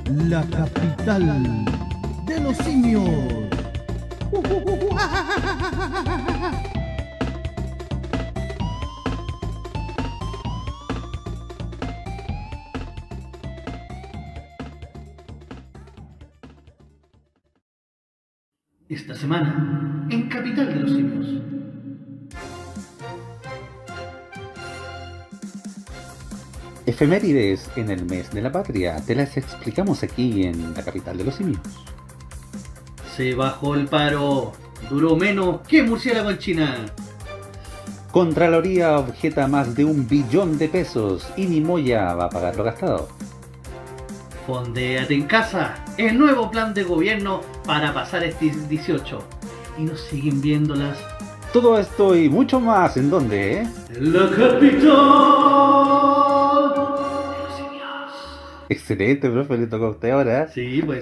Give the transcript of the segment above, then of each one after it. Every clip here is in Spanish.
la capital de los simios. Esta semana, en Capital de los Simios. Efemérides en el mes de la patria, te las explicamos aquí en la capital de los simios. Se bajó el paro, duró menos que murciélago en China. Contraloría objeta más de 1 billón de pesos y ni Moya va a pagar lo gastado. Fondéate en casa, el nuevo plan de gobierno para pasar este 18. Y nos siguen viéndolas. Todo esto y mucho más, ¿en dónde? La capital de los simios. Excelente, profe, le tocó a usted ahora. Sí, pues.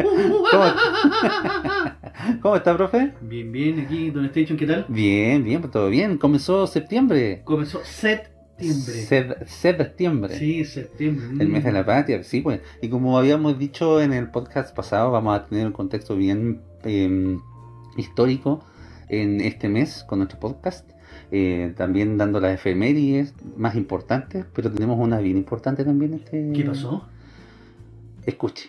¿Cómo está, profe? Bien, bien, aquí, Don Station, ¿qué tal? Bien, bien, pues todo bien. Comenzó septiembre. Comenzó septiembre. Septiembre. Sí, septiembre. El mes de la patria, sí, pues. Y como habíamos dicho en el podcast pasado, vamos a tener un contexto bien histórico en este mes con nuestro podcast. También dando las efemérides más importantes, pero tenemos una bien importante también. ¿Qué pasó? Escuche.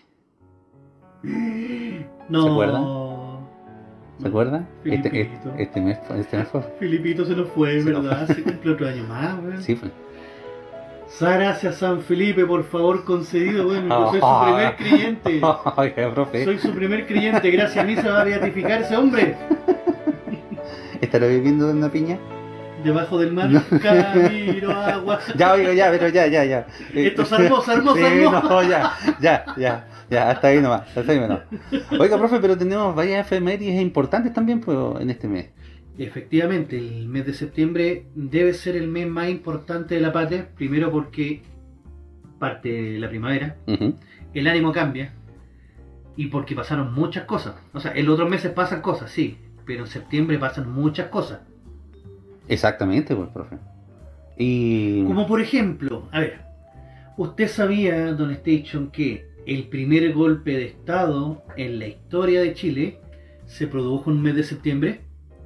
No. ¿Se acuerdan? ¿Se acuerdan? Filipito. Este mes fue. Filipito se nos fue, ¿verdad? Se cumple otro año más, weón. Sí, fue. Gracias, San Felipe, por favor, concedido, weón. Yo soy su primer creyente. Oiga, profe. Soy su primer creyente. Gracias a mí se va a beatificar ese hombre. ¿Estará viviendo en una piña? Debajo del mar, camino agua. Ya, oiga, ya, pero ya. Esto se armó. Sí, no, ya, hasta ahí nomás, Oiga, profe, pero tenemos varias efemérides importantes también pues, en este mes. Efectivamente, el mes de septiembre debe ser el mes más importante de la patria, primero porque parte de la primavera, el ánimo cambia y porque pasaron muchas cosas. O sea, en los otros meses pasan cosas, sí, pero en septiembre pasan muchas cosas. Exactamente, pues, profe. Y... Como por ejemplo, a ver, ¿usted sabía, Don Station, que el primer golpe de Estado en la historia de Chile se produjo en el mes de septiembre?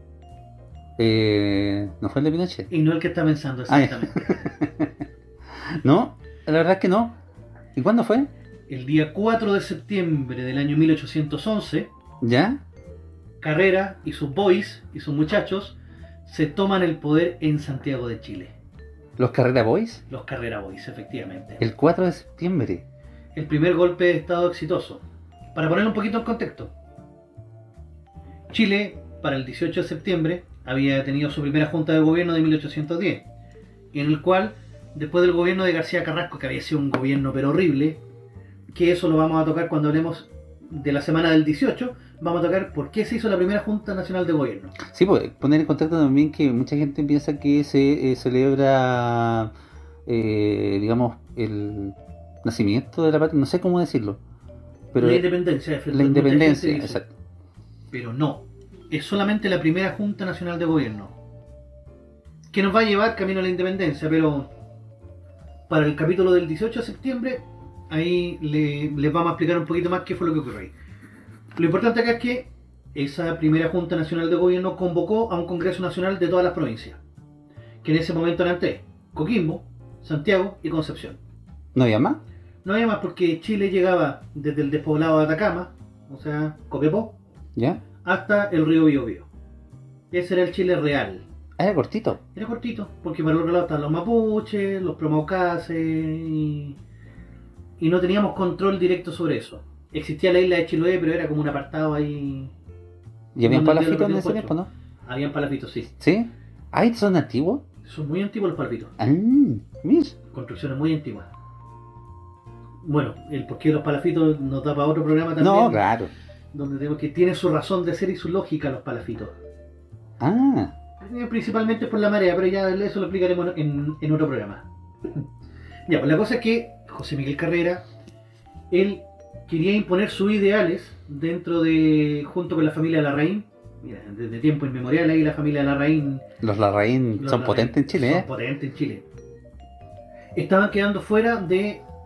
¿No fue el de Pinochet? Y no el que está pensando, exactamente. No, la verdad es que no. ¿Y cuándo fue? El día 4 de septiembre del año 1811, ¿Ya? Carrera y sus boys y sus muchachos se toman el poder en Santiago de Chile. ¿Los Carrera Boys? Los Carrera Boys, efectivamente. El 4 de septiembre. El primer golpe de Estado exitoso. Para ponerlo un poquito en contexto, Chile, para el 18 de septiembre, había tenido su primera junta de gobierno de 1810, en el cual, después del gobierno de García Carrasco, que había sido un gobierno pero horrible, que eso lo vamos a tocar cuando hablemos de la semana del 18, vamos a tocar por qué se hizo la primera Junta Nacional de Gobierno. Sí, pues poner en contacto también que mucha gente piensa que se celebra, digamos, el nacimiento de la patria, no sé cómo decirlo. Pero la independencia. La independencia, exacto. Pero no, es solamente la primera Junta Nacional de Gobierno, que nos va a llevar camino a la independencia, pero para el capítulo del 18 de septiembre, ahí les vamos a explicar un poquito más qué fue lo que ocurrió ahí. Lo importante acá es que esa primera Junta Nacional de Gobierno convocó a un Congreso Nacional de todas las provincias, que en ese momento eran 3: Coquimbo, Santiago y Concepción. ¿No había más? No había más porque Chile llegaba desde el despoblado de Atacama, o sea, Copiapó, ¿Ya? hasta el río Biobío. Ese era el Chile real. Era cortito. Era cortito, porque para el otro lado estaban los mapuches, los promaucases y no teníamos control directo sobre eso. Existía la isla de Chiloé, pero era como un apartado ahí. ¿Y habían donde palafitos en los ese tiempo, no? Habían palafitos, sí. ¿Sí? ¿Ah, son antiguos? Son muy antiguos los palafitos. Mira. Construcciones muy antiguas. Bueno, el porqué de los palafitos nos da para otro programa también. No, claro. Donde tenemos que tiene su razón de ser y su lógica los palafitos. Ah. Principalmente por la marea, pero ya eso lo explicaremos en otro programa. Ya, pues la cosa es que José Miguel Carrera, él quería imponer sus ideales dentro de, junto con la familia Larraín. Mira, desde tiempo inmemorial ahí la familia Larraín. Los Larraín son potentes en Chile, Son potentes en Chile. Estaban quedando fuera de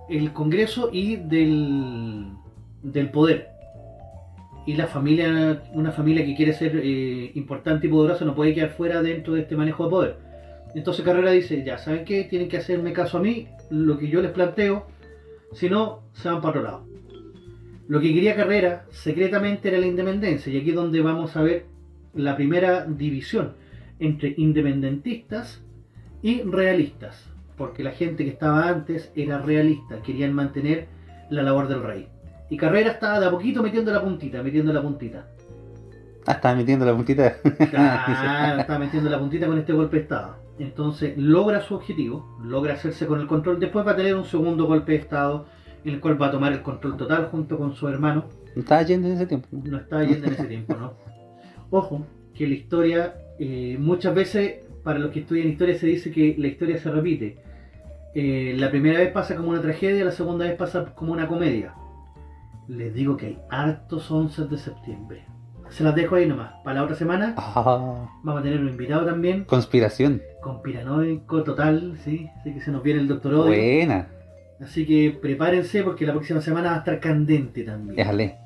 el Congreso y del poder. Y la familia, una familia que quiere ser importante y poderosa, no puede quedar fuera dentro de este manejo de poder. Entonces Carrera dice, ya, ¿saben qué? Tienen que hacerme caso a mí, lo que yo les planteo, si no, se van para otro lado. Lo que quería Carrera, secretamente, era la independencia, y aquí es donde vamos a ver la primera división entre independentistas y realistas, porque la gente que estaba antes era realista, querían mantener la labor del rey. Y Carrera estaba de a poquito metiendo la puntita. Ah, estaba metiendo la puntita. Claro, estaba metiendo la puntita con este golpe de estado. Entonces logra su objetivo, logra hacerse con el control. Después va a tener un segundo golpe de estado en el cual va a tomar el control total junto con su hermano. No estaba yendo en ese tiempo. No estaba yendo en ese tiempo, ¿no? Ojo, que la historia, muchas veces, para los que estudian historia, se dice que la historia se repite. La primera vez pasa como una tragedia, la segunda vez pasa como una comedia. Les digo que hay hartos 11 de septiembre. Se las dejo ahí nomás. Para la otra semana vamos a tener un invitado también. Conspiración. Conspiranoico total, sí. Así que se nos viene el Doctor Odio. Buena. Así que prepárense porque la próxima semana va a estar candente también. Déjale.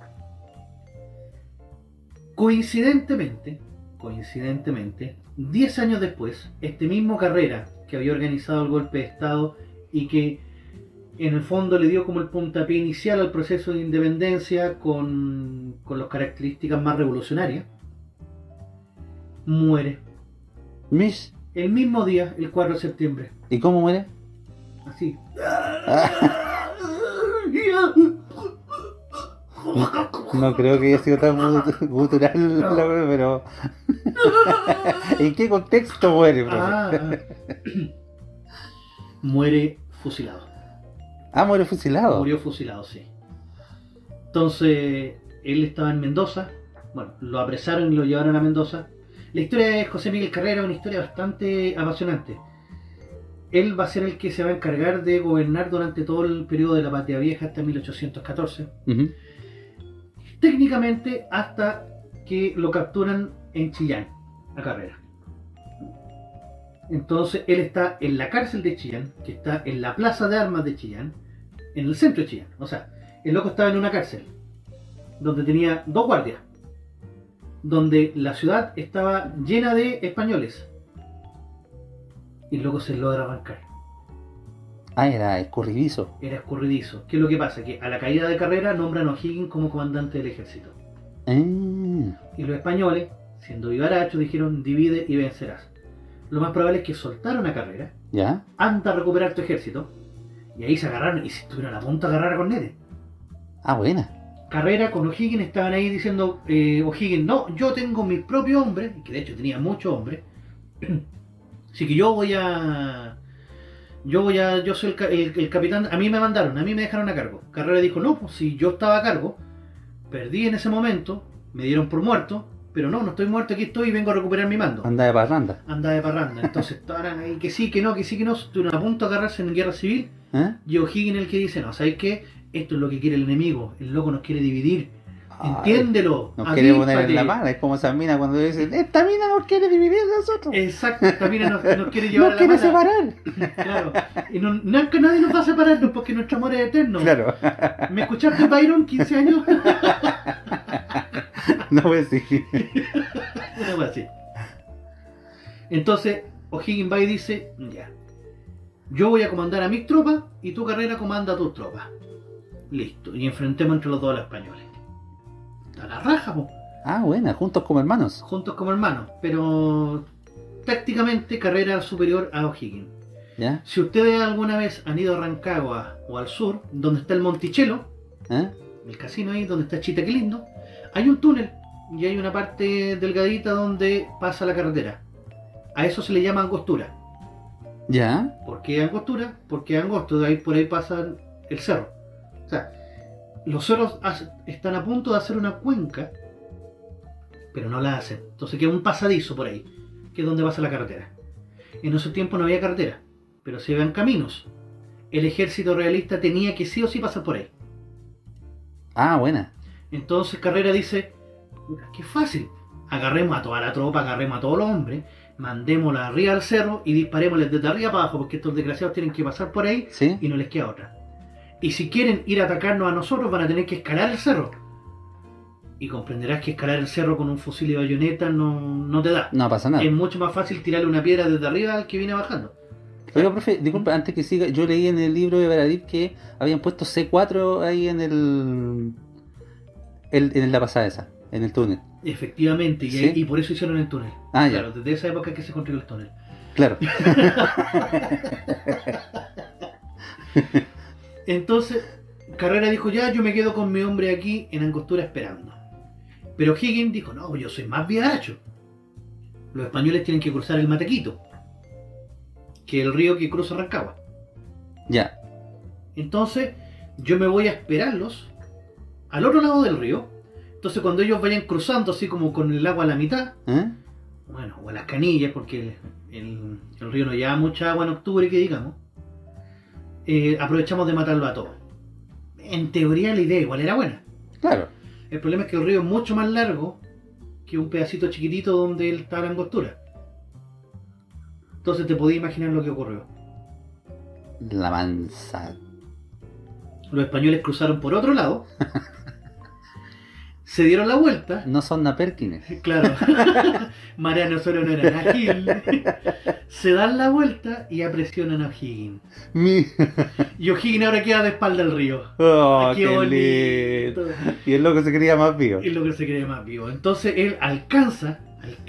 Coincidentemente, 10 años después, este mismo Carrera, que había organizado el golpe de Estado y que en el fondo le dio como el puntapié inicial al proceso de independencia con las características más revolucionarias, muere. Mish. El mismo día, el 4 de septiembre. ¿Y cómo muere? Así. No creo que haya sido tan gutural, no. Pero... ¿En qué contexto muere, profe? Muere fusilado. Muere fusilado. Murió fusilado, sí. Entonces, él estaba en Mendoza. Bueno, lo apresaron y lo llevaron a Mendoza. La historia de José Miguel Carrera es una historia bastante apasionante. Él va a ser el que se va a encargar de gobernar durante todo el periodo de la Patria Vieja hasta 1814. Técnicamente hasta que lo capturan en Chillán, a Carrera. Entonces él está en la cárcel de Chillán, que está en la plaza de armas de Chillán, en el centro de Chillán. O sea, el loco estaba en una cárcel donde tenía 2 guardias, donde la ciudad estaba llena de españoles, y el loco se logra arrancar. Era escurridizo. Era escurridizo. ¿Qué es lo que pasa? Que a la caída de Carrera nombran a O'Higgins como comandante del ejército. Y los españoles, siendo vivarachos, dijeron: divide y vencerás. Lo más probable es que soltaron a Carrera. ¿Ya? Anda a recuperar tu ejército. Y ahí se agarraron y se estuvieron a punto de agarrar a Cornetes. Buena. Carrera con O'Higgins estaban ahí diciendo: O'Higgins, no, yo tengo mis propios hombres, que de hecho tenía muchos hombres. Así que yo soy el capitán, a mí me mandaron, a mí me dejaron a cargo. Carrera dijo: no, pues si yo estaba a cargo, perdí en ese momento, me dieron por muerto, pero no estoy muerto, aquí estoy y vengo a recuperar mi mando. Anda de parranda. Entonces estaban ahí que sí, que no, estuvieron a punto de agarrarse en guerra civil. Y O'Higgins el que dice: no, ¿sabes qué? Esto es lo que quiere el enemigo, el loco nos quiere dividir. Entiéndelo. Nos quiere poner en la mala, es como esa mina cuando dicen: esta mina nos quiere dividir de nosotros. Exacto, esta mina nos quiere llevar nos a la quiere mala. separar. Claro, y no es que nadie nos va a separarnos porque nuestro amor es eterno. Claro. ¿Me escuchaste, Byron, 15 años? No, pues sí. Una cosa así. Entonces, O'Higgins va y dice: ya, yo voy a comandar a mis tropas y tu Carrera comanda a tus tropas. Listo, y enfrentemos entre los dos a los españoles. A la raja, po. Buena, juntos como hermanos. Juntos como hermanos, pero prácticamente Carrera superior a O'Higgins. ¿Ya? Si ustedes alguna vez han ido a Rancagua o al sur, donde está el Monticello, el casino ahí, donde está Chita, qué lindo, hay un túnel y hay una parte delgadita donde pasa la carretera. A eso se le llama angostura. ¿Ya? ¿Por qué angostura? Porque angosto, de ahí por ahí pasa el cerro. O sea, los cerros están a punto de hacer una cuenca, pero no la hacen. Entonces queda un pasadizo por ahí, que es donde pasa la carretera. En ese tiempo no había carretera, pero se iban caminos. El ejército realista tenía que sí o sí pasar por ahí. Buena. Entonces Carrera dice: qué fácil, agarremos a toda la tropa, agarremos a todos los hombres, mandémosla arriba al cerro y disparémosles desde arriba para abajo, porque estos desgraciados tienen que pasar por ahí. ¿Sí? Y no les queda otra. Y si quieren ir a atacarnos a nosotros, van a tener que escalar el cerro. Y comprenderás que escalar el cerro con un fusil y bayoneta no te da. No pasa nada. Es mucho más fácil tirarle una piedra desde arriba al que viene bajando. Oiga, profe, disculpa, antes que siga, yo leí en el libro de Baradit que habían puesto C4 ahí en la pasada esa, en el túnel. Efectivamente, ¿Sí? y por eso hicieron el túnel. Ah, ya. Claro, desde esa época es que se construyó el túnel. Claro. Entonces, Carrera dijo, ya, yo me quedo con mi hombre aquí en Angostura esperando. Pero Higgins dijo, no, yo soy más vivaracho. Los españoles tienen que cruzar el Matequito, que es el río que cruza Rancagua. Ya. Entonces, yo me voy a esperarlos al otro lado del río. Entonces, cuando ellos vayan cruzando así como con el agua a la mitad, ¿Eh? bueno, o a las canillas, porque el río no lleva mucha agua en octubre, que digamos, aprovechamos de matarlo a todos. En teoría la idea igual era buena. Claro. El problema es que el río es mucho más largo que un pedacito chiquitito donde él está la angostura. Entonces te podías imaginar lo que ocurrió. La mansa. Los españoles cruzaron por otro lado, se dieron la vuelta. No son Naperkines. Claro, Mariano solo no era Gil. Se dan la vuelta y apresionan a O'Higgins. Y O'Higgins ahora queda de espalda al río. Oh, Qué qué bonito. lindo. Y es lo que se quería más vivo. Es lo que se cree más vivo. Entonces él alcanza,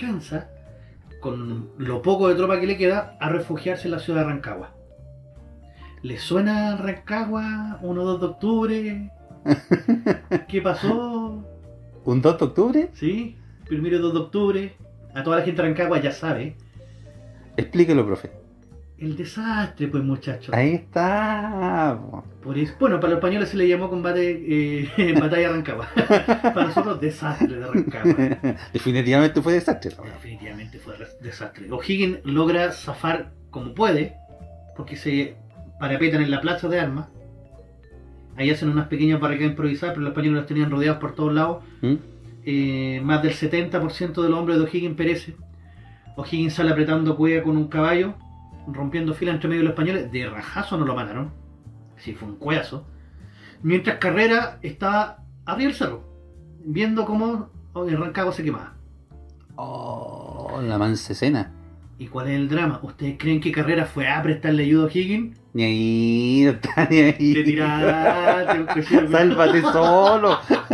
con lo poco de tropa que le queda, a refugiarse en la ciudad de Rancagua. ¿Le suena Rancagua 1-2 de octubre? ¿Qué pasó? ¿Un 2 de octubre? ¿Sí? 1-2 de octubre. A toda la gente de Rancagua ya sabe. Explíquelo, profe. El desastre, pues, muchachos. Ahí está. Por eso, bueno, para los españoles se le llamó combate batalla de Rancagua. Para nosotros, desastre de Rancagua. Definitivamente fue desastre. Bueno, definitivamente fue desastre. O'Higgins logra zafar como puede, porque se parapetan en la plaza de armas. Ahí hacen unas pequeñas barricadas improvisadas, pero los españoles los tenían rodeados por todos lados. Más del 70% de los hombres de O'Higgins perece. O'Higgins sale apretando cueva con un caballo, rompiendo fila entre medio de los españoles. De rajazo no lo mataron. Sí, fue un cueazo. Mientras Carrera estaba arriba del cerro, viendo cómo el Rancagua se quemaba. Oh, la mansa escena. ¿Y cuál es el drama? ¿Ustedes creen que Carrera fue a prestarle ayuda a O'Higgins? Ni ahí, no está ni ahí. Te tiraste un cochino. Sálvate solo.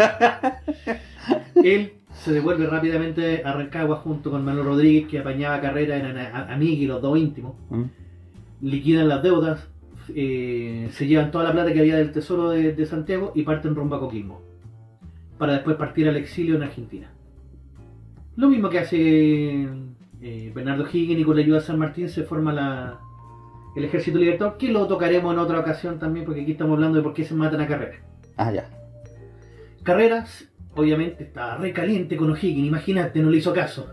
Él se devuelve rápidamente a Rancagua junto con Manuel Rodríguez, que apañaba Carrera, eran amigos, los dos íntimos. Liquidan las deudas, se llevan toda la plata que había del tesoro de Santiago y parten rumbo a Coquimbo, para después partir al exilio en Argentina. Lo mismo que hace Bernardo O'Higgins, y con la ayuda de San Martín se forma el Ejército Libertador, que lo tocaremos en otra ocasión también, porque aquí estamos hablando de por qué se matan a Carrera. Ah, ya. Carreras, obviamente, estaba re caliente con O'Higgins, imagínate, no le hizo caso.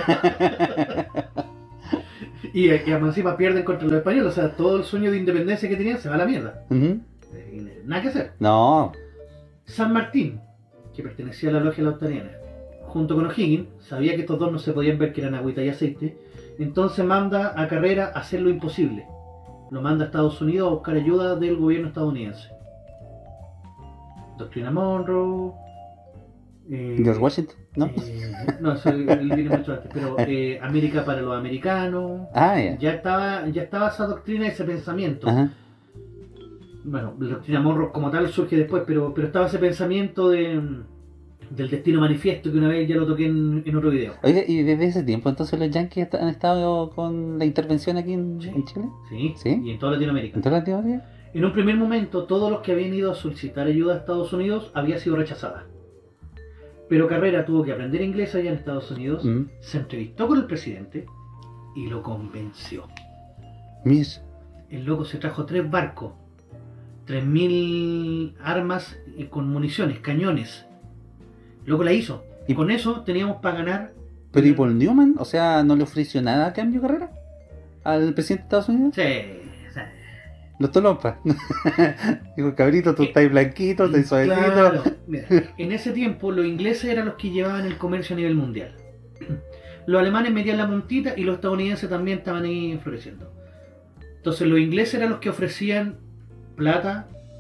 y encima pierden contra los españoles, o sea, todo el sueño de independencia que tenían se va a la mierda. Nada que hacer. No. San Martín, que pertenecía a la logia lautariana, junto con O'Higgins, sabía que estos dos no se podían ver, que eran agüita y aceite, entonces manda a Carrera a hacer lo imposible. Lo manda a Estados Unidos a buscar ayuda del gobierno estadounidense. Doctrina Monroe, George Washington, ¿no? no, eso viene mucho antes, pero América para los americanos. Ah, ya. Ya estaba esa doctrina, ese pensamiento. Ajá. Bueno, la doctrina Monroe como tal surge después, pero estaba ese pensamiento del destino manifiesto, que una vez ya lo toqué en otro video. Oiga, ¿y desde ese tiempo entonces los yankees han estado con la intervención aquí en Chile? Sí, ¿Sí? Y en toda Latinoamérica. ¿En toda Latinoamérica? En un primer momento, todos los que habían ido a solicitar ayuda a Estados Unidos había sido rechazada. Pero Carrera tuvo que aprender inglés allá en Estados Unidos, se entrevistó con el presidente y lo convenció. Mis. El loco se trajo 3 barcos, 3.000 armas con municiones, cañones. El loco la hizo. Y con eso teníamos para ganar. ¿Pero y Paul Newman? O sea, ¿no le ofreció nada a cambio Carrera? ¿Al presidente de Estados Unidos? Sí. Los tolompas. Dijo, cabrito, tú estás blanquito, estás suavecito. Claro. Mira, en ese tiempo los ingleses eran los que llevaban el comercio a nivel mundial. Los alemanes metían la puntita y los estadounidenses también estaban ahí floreciendo. Entonces los ingleses eran los que ofrecían plata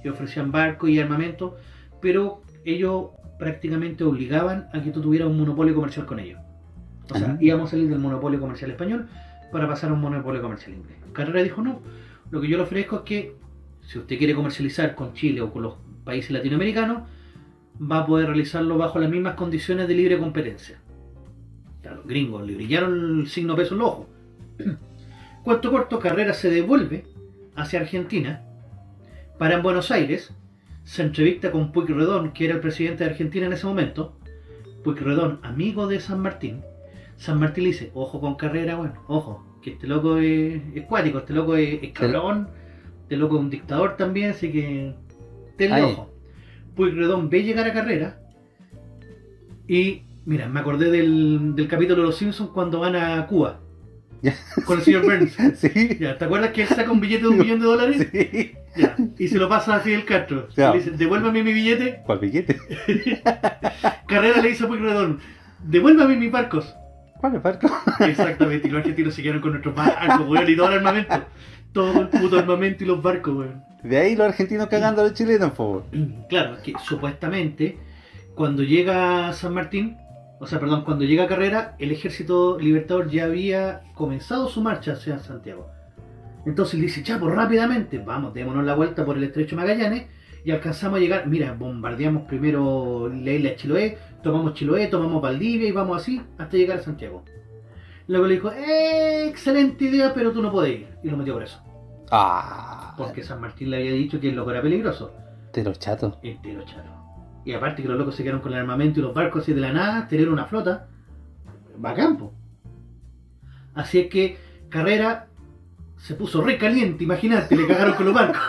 te ofrecían barcos y armamento, pero ellos prácticamente obligaban a que tú tuvieras un monopolio comercial con ellos. O sea, íbamos a salir del monopolio comercial español para pasar a un monopolio comercial inglés. Carrera dijo no, lo que yo le ofrezco es que si usted quiere comercializar con Chile o con los países latinoamericanos, va a poder realizarlo bajo las mismas condiciones de libre competencia. Claro, los gringos le brillaron el signo peso en los ojos. Cuento corto, Carrera se devuelve hacia Argentina, para en Buenos Aires, se entrevista con Pueyrredón, que era el presidente de Argentina en ese momento. Pueyrredón, amigo de San Martín. San Martín le dice, ojo con Carrera, bueno, ojo, que este loco es cuático, este loco es cabrón, este loco es un dictador también, así que tenle ojo. Pueyrredón ve llegar a Carrera y, mira, me acordé del capítulo de Los Simpsons cuando van a Cuba. Con el señor Burns. Sí. Ya, ¿te acuerdas que él saca un billete de $1 millón? Sí. Ya, y se lo pasa a Fidel Castro. Ya. Le dice, devuélvame mi billete. ¿Cuál billete? Carrera le dice a Pueyrredón, devuélvame mis barcos. ¿Cuál es barco? Exactamente, y los argentinos se quedaron con nuestros barcos, weón, y todo el armamento. Todo el puto armamento y los barcos, weón. De ahí los argentinos cagando a los chilenos, por favor. Claro, que supuestamente cuando llega San Martín, o sea, perdón, cuando llega Carrera, el ejército libertador ya había comenzado su marcha hacia Santiago. Entonces le dice, chapo, rápidamente, vamos, démonos la vuelta por el estrecho Magallanes y alcanzamos a llegar. Mira, bombardeamos primero la isla de Chiloé, tomamos Valdivia y vamos así hasta llegar a Santiago. Luego le dijo, excelente idea, pero tú no puedes ir. Y lo metió preso. Porque San Martín le había dicho que el loco era peligroso. Entero chato. Entero chato. Y aparte que los locos se quedaron con el armamento y los barcos así de la nada, tener una flota, va a campo. Así es que Carrera se puso re caliente, imagínate, le cagaron con los barcos.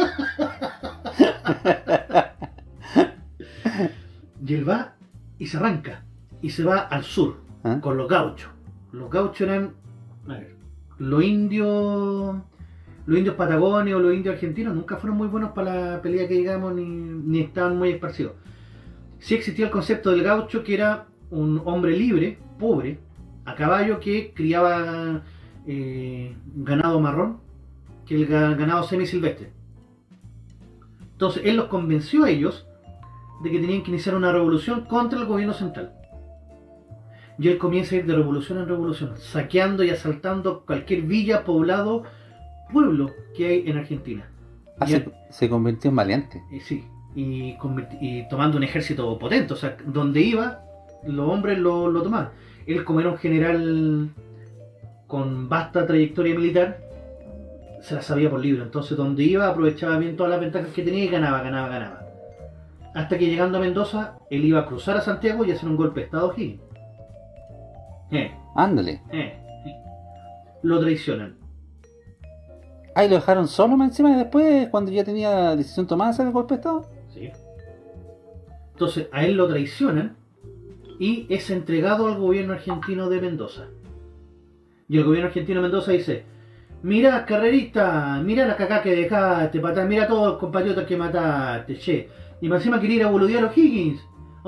Y él va y se arranca. Y se va al sur, con los gauchos. Los gauchos eran, a ver, los indios patagonios o los indios argentinos nunca fueron muy buenos para la pelea que digamos, ni estaban muy esparcidos. Sí existía el concepto del gaucho, que era un hombre libre, pobre, a caballo, que criaba ganado marrón, que el ganado semisilvestre. Entonces él los convenció a ellos de que tenían que iniciar una revolución contra el gobierno central. Y él comienza a ir de revolución en revolución, saqueando y asaltando cualquier villa, poblado, pueblo que hay en Argentina. Se convirtió en valiente. Sí, y tomando un ejército potente, o sea, donde iba, los hombres lo tomaban. Él, como era un general con vasta trayectoria militar, se la sabía por libro, entonces donde iba aprovechaba bien todas las ventajas que tenía y ganaba. Hasta que llegando a Mendoza, él iba a cruzar a Santiago y hacer un golpe de estado a O'Higgins. Ándale. Lo traicionan. Ahí lo dejaron solo más encima y después, cuando ya tenía la decisión tomada, hacer el golpe de estado. Sí. Entonces a él lo traicionan y es entregado al gobierno argentino de Mendoza. Y el gobierno argentino de Mendoza dice, mira, carrerista, mira la cagá que dejaste, patán, mira a todos los compatriotas que mataste, che. Y más encima quería ir a boludear a O'Higgins.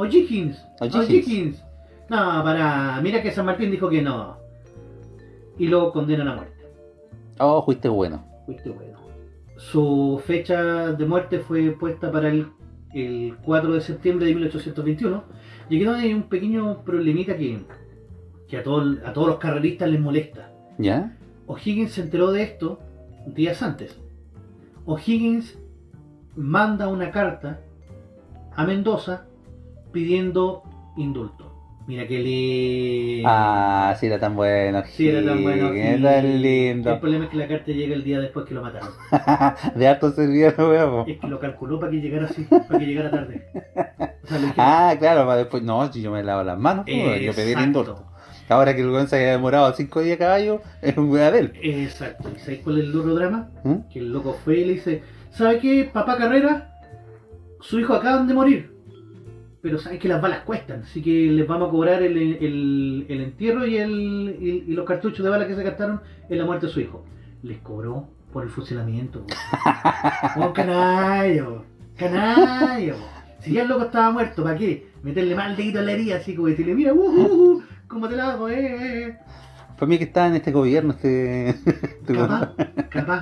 No, mira que San Martín dijo que no. Y lo condenan a muerte. Oh, fuiste bueno. Su fecha de muerte fue puesta para el 4 de septiembre de 1821. Y aquí hay un pequeño problemita que a todos los carreristas les molesta. ¿Ya? O'Higgins se enteró de esto días antes. O'Higgins manda una carta a Mendoza pidiendo indulto. Mira que le... sí era tan bueno. Sí, era tan bueno. Era lindo. El problema es que la carta llega el día después que lo mataron. De harto servía, weón. Es que lo calculó para que llegara así, para que llegara tarde. O sea, claro, para después. No, si yo me lavo las manos, yo pedí el indulto. Ahora que el weón se haya demorado 5 días a caballo, es un weón de él. Exacto. ¿Y sabes cuál es el duro drama? Que el loco fue y le dice, ¿sabe qué, papá Carrera? Su hijo acaban de morir. Pero sabes que las balas cuestan, así que les vamos a cobrar el entierro y los cartuchos de balas que se gastaron en la muerte de su hijo. Les cobró por el fusilamiento. ¡Oh, canalla! Si ya el loco estaba muerto, ¿para qué? Meterle más el dedito en la herida, así como decirle, mira, ¿cómo te la hago? Para mí que estaba en este gobierno, Capaz.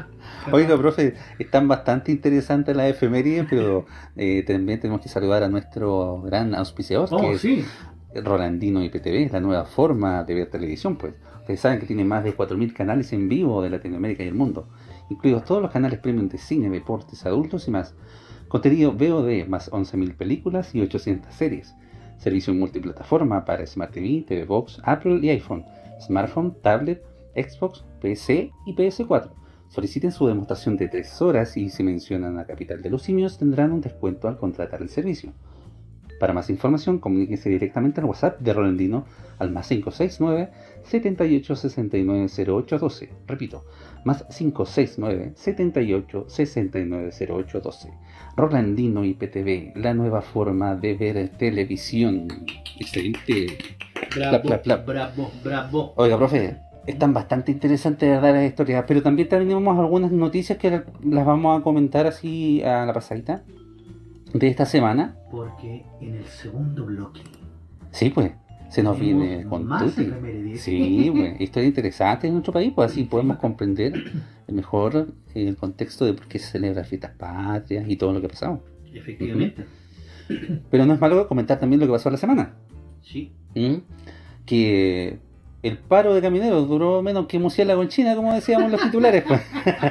Oiga, profe, están bastante interesantes las efemérides, pero también tenemos que saludar a nuestro gran auspiciador, que es Sí. Rolandino IPTV, la nueva forma de ver televisión, pues. Ustedes saben que tiene más de 4.000 canales en vivo de Latinoamérica y el mundo, incluidos todos los canales premium de cine, deportes, adultos y más. Contenido VOD, más 11.000 películas y 800 series. Servicio multiplataforma para Smart TV, TV Box, Apple y iPhone, smartphone, tablet, Xbox, PC y PS4. Soliciten su demostración de 3 horas y si mencionan a Capital de los Simios tendrán un descuento al contratar el servicio. Para más información, comuníquese directamente al WhatsApp de Rolandino al más 569 78 69 08 12. Repito, más 569 78 69 08 12. Rolandino IPTV, la nueva forma de ver televisión. Excelente. Bravo, Plap, plap, plap. bravo, bravo. Oiga, profe, están bastante interesantes de dar las historias, pero también tenemos algunas noticias que las vamos a comentar así a la pasadita de esta semana. Porque en el segundo bloque Sí, pues, se nos tenemos viene con más tutti. efemérides. Sí, pues, historia interesante en nuestro país, pues así podemos comprender mejor el contexto de por qué se celebran fiestas patrias y todo lo que ha pasado. Efectivamente. Pero no es malo comentar también lo que pasó la semana. Sí. ¿Mm? Que el paro de camioneros duró menos que murciélago en China, como decíamos los titulares, pues.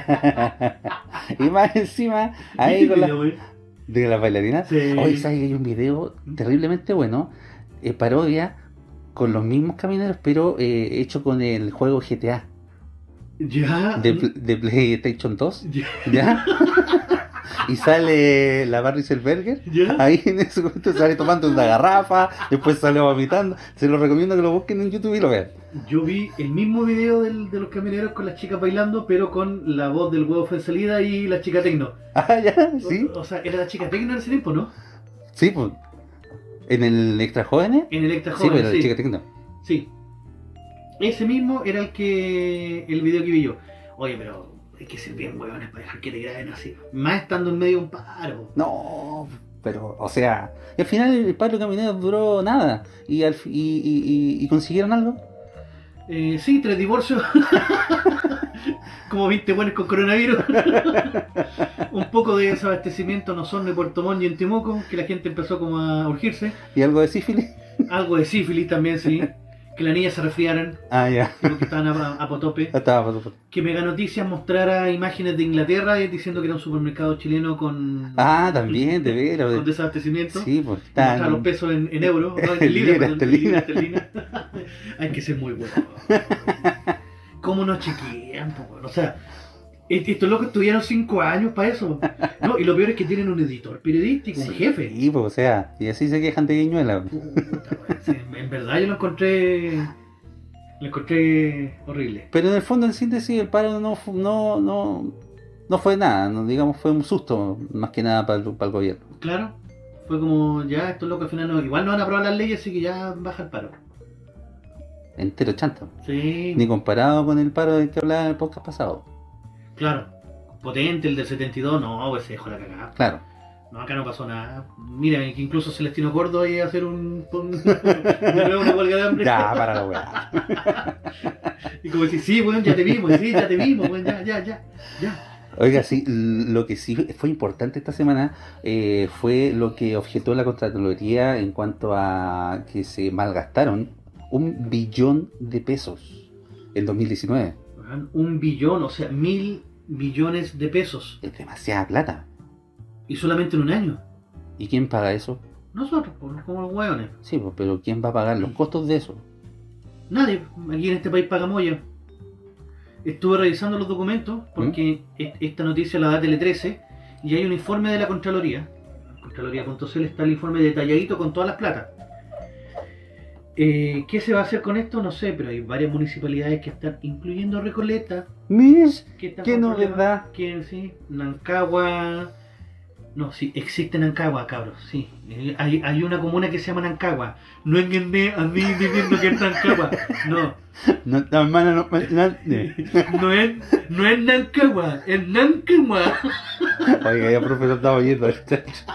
Y más encima, ahí con de las bailarinas. Sí. Hoy sabes que hay un video terriblemente bueno, parodia con los mismos camioneros, pero hecho con el juego GTA Ya. de PlayStation 2, Ya. ¿ya? Y sale la Barry Selberger, Ya. ahí en ese momento sale tomando una garrafa, después sale vomitando. Se lo recomiendo que lo busquen en YouTube y lo vean. Yo vi el mismo video de los camioneros con las chicas bailando, pero con la voz del huevo fue en salida y la chica tecno. Ah, ya, sí. O sea, era la chica tecno en ese tiempo, ¿no? Sí, pues. En el Extra Jóvenes. En el Extra Sí, Joven, pero sí. la chica tecno. Sí. Ese mismo era el video que vi yo. Oye, pero hay que ser bien huevones para dejar que te graben así. Más estando en medio de un paro. No, pero, o sea, y al final el paro de camioneros duró nada. Y consiguieron algo. Sí, 3 divorcios. Como 20 buenos con coronavirus. Un poco de desabastecimiento en Osorno y Puerto Montt y en Temuco, que la gente empezó como a urgirse. Y algo de sífilis. Algo de sífilis también, sí. Que las niñas se resfriaran, Ah, ya. porque estaban a potope. Estaba Que Mega Noticias mostrara imágenes de Inglaterra diciendo que era un supermercado chileno con... Ah, también, de veras. con desabastecimiento. Sí, pues Y mostrar los están. pesos en euros, no, en En libras, libras perdón, en libras esterlinas. esterlinas. Hay que ser muy bueno. ¿Cómo nos chequean? Po, weón? O sea, estos locos estudiaron 5 años para eso. No, y lo peor es que tienen un editor periodístico, un jefe. Sí, pues, o sea, y así se quejan de Guiñuela. Puta, weón, sí, en verdad yo lo encontré horrible. Pero en el fondo, en síntesis, el paro no fue nada, no, digamos, fue un susto, más que nada para el gobierno. Claro, fue como, ya, estos locos al final no, igual no van a aprobar las leyes, así que ya baja el paro. Entero chanto. Sí, Ni comparado con el paro del que hablaba en el podcast pasado. claro. Potente, el del 72, no, pues se dejó la cagada. Claro. No, acá no pasó nada. Mira, que incluso Celestino Córdoba iba a hacer de nuevo una huelga de hambre. Ya, para la weá. Y como decir, sí, bueno, ya te vimos, bueno, ya. Oiga, sí, lo que sí fue importante esta semana fue lo que objetó la Contraloría en cuanto a que se malgastaron 1 billón de pesos en 2019. 1 billón, o sea, 1.000 billones de pesos. Es demasiada plata. Y solamente en un año. ¿Y quién paga eso? Nosotros, como los hueones. Sí, pues, pero ¿quién va a pagar los costos de eso? Nadie, aquí en este país pagamos ya. Estuve revisando los documentos porque esta noticia la da Tele 13 y hay un informe de la Contraloría. Contraloría.cl está el informe detalladito con todas las platas. ¿Qué se va a hacer con esto? No sé, pero hay varias municipalidades que están, incluyendo Recoleta, Mish, que están qué con novedad. problemas, que sí, Nancagua. No, sí, existe Nancagua, cabros, sí. Hay una comuna que se llama Nancagua. No engañé a mí diciendo que es Nancagua. No, No, la hermana no es Nancagua, es Nancagua. Oiga, ya profesor estaba oyendo esto.